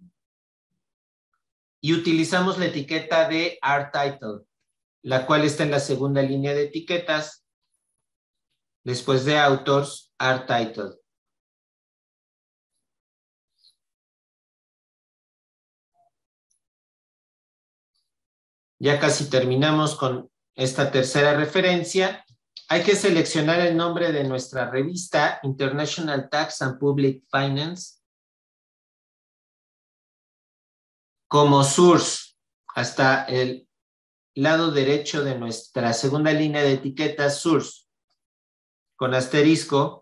Y utilizamos la etiqueta de Art Title, la cual está en la segunda línea de etiquetas. Después de Authors, Art Title. Ya casi terminamos con esta tercera referencia. Hay que seleccionar el nombre de nuestra revista, International Tax and Public Finance, como source, hasta el lado derecho de nuestra segunda línea de etiqueta, source, con asterisco.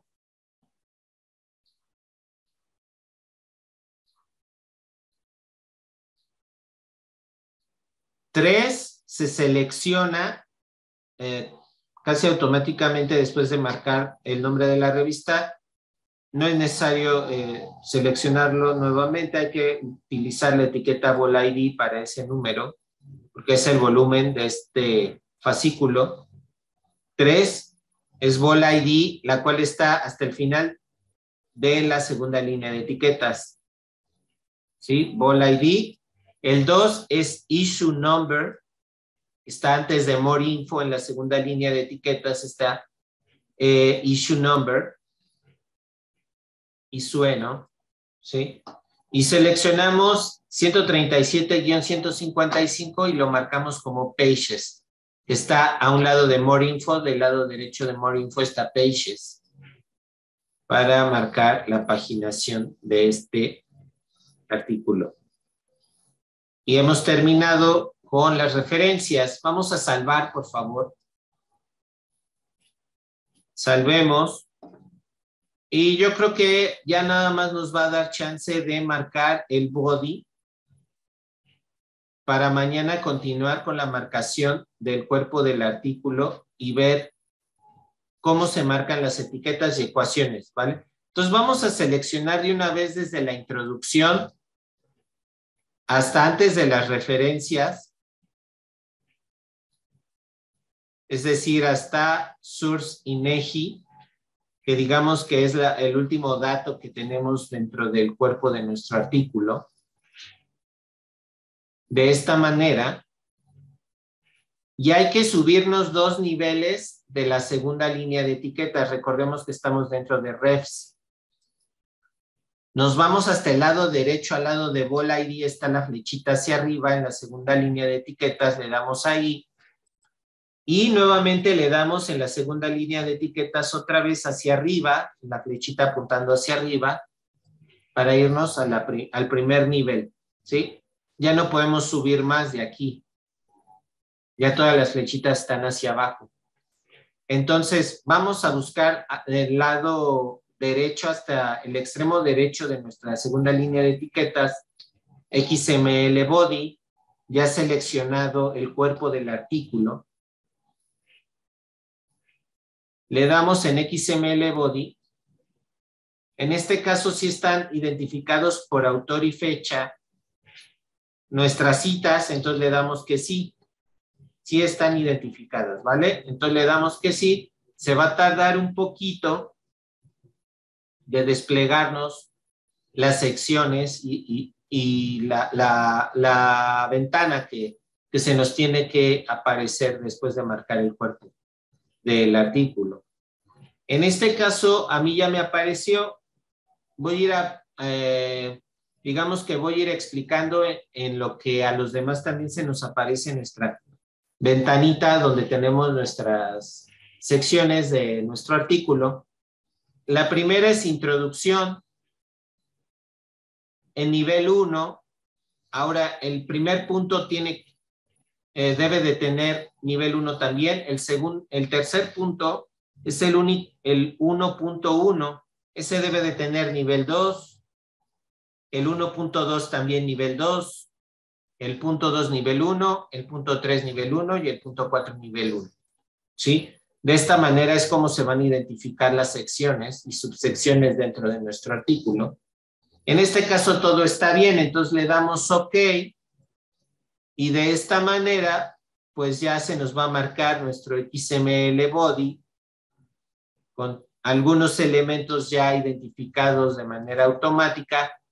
Tres, se selecciona casi automáticamente después de marcar el nombre de la revista. No es necesario seleccionarlo nuevamente, hay que utilizar la etiqueta Vol ID para ese número, porque es el volumen de este fascículo. 3 es Vol ID, la cual está hasta el final de la segunda línea de etiquetas. ¿Sí? Vol ID. El 2 es Issue Number, está antes de More Info, en la segunda línea de etiquetas está Issue Number. Y sueno, ¿sí? Y seleccionamos 137-155 y lo marcamos como Pages. Está a un lado de More Info, del lado derecho de More Info está Pages, para marcar la paginación de este artículo. Y hemos terminado con las referencias. Vamos a salvar, por favor. Salvemos. Y yo creo que ya nada más nos va a dar chance de marcar el body para mañana continuar con la marcación del cuerpo del artículo y ver cómo se marcan las etiquetas y ecuaciones, ¿vale? Entonces vamos a seleccionar de una vez desde la introducción hasta antes de las referencias, es decir, hasta Source INEGI, que digamos que es el último dato que tenemos dentro del cuerpo de nuestro artículo. De esta manera, y hay que subirnos 2 niveles de la segunda línea de etiquetas. Recordemos que estamos dentro de refs. Nos vamos hasta el lado derecho, al lado de Vol ID está la flechita hacia arriba en la segunda línea de etiquetas, le damos ahí Y nuevamente le damos en la segunda línea de etiquetas otra vez hacia arriba, la flechita apuntando hacia arriba, para irnos al primer nivel, ¿sí? Ya no podemos subir más de aquí. Ya todas las flechitas están hacia abajo. Entonces, vamos a buscar del lado derecho hasta el extremo derecho de nuestra segunda línea de etiquetas, XML Body, ya seleccionado el cuerpo del artículo. Le damos en XML Body. En este caso sí están identificados por autor y fecha nuestras citas, entonces le damos que sí. Sí están identificadas, ¿vale? Entonces le damos que sí. Se va a tardar un poquito de desplegarnos las secciones y la ventana que se nos tiene que aparecer después de marcar el cuerpo del artículo. En este caso, a mí ya me apareció. Voy a ir digamos que voy a ir explicando en lo que a los demás también se nos aparece nuestra ventanita donde tenemos nuestras secciones de nuestro artículo. La primera es introducción. En nivel 1, ahora el primer punto debe de tener nivel 1 también. El tercer punto es el 1.1. Ese debe de tener nivel 2. El 1.2 también nivel 2. El punto 2 nivel 1, el punto 3 nivel 1 y el punto 4 nivel 1. ¿Sí? De esta manera es como se van a identificar las secciones y subsecciones dentro de nuestro artículo. En este caso todo está bien, entonces le damos OK y de esta manera pues ya se nos va a marcar nuestro XML Body con algunos elementos ya identificados de manera automática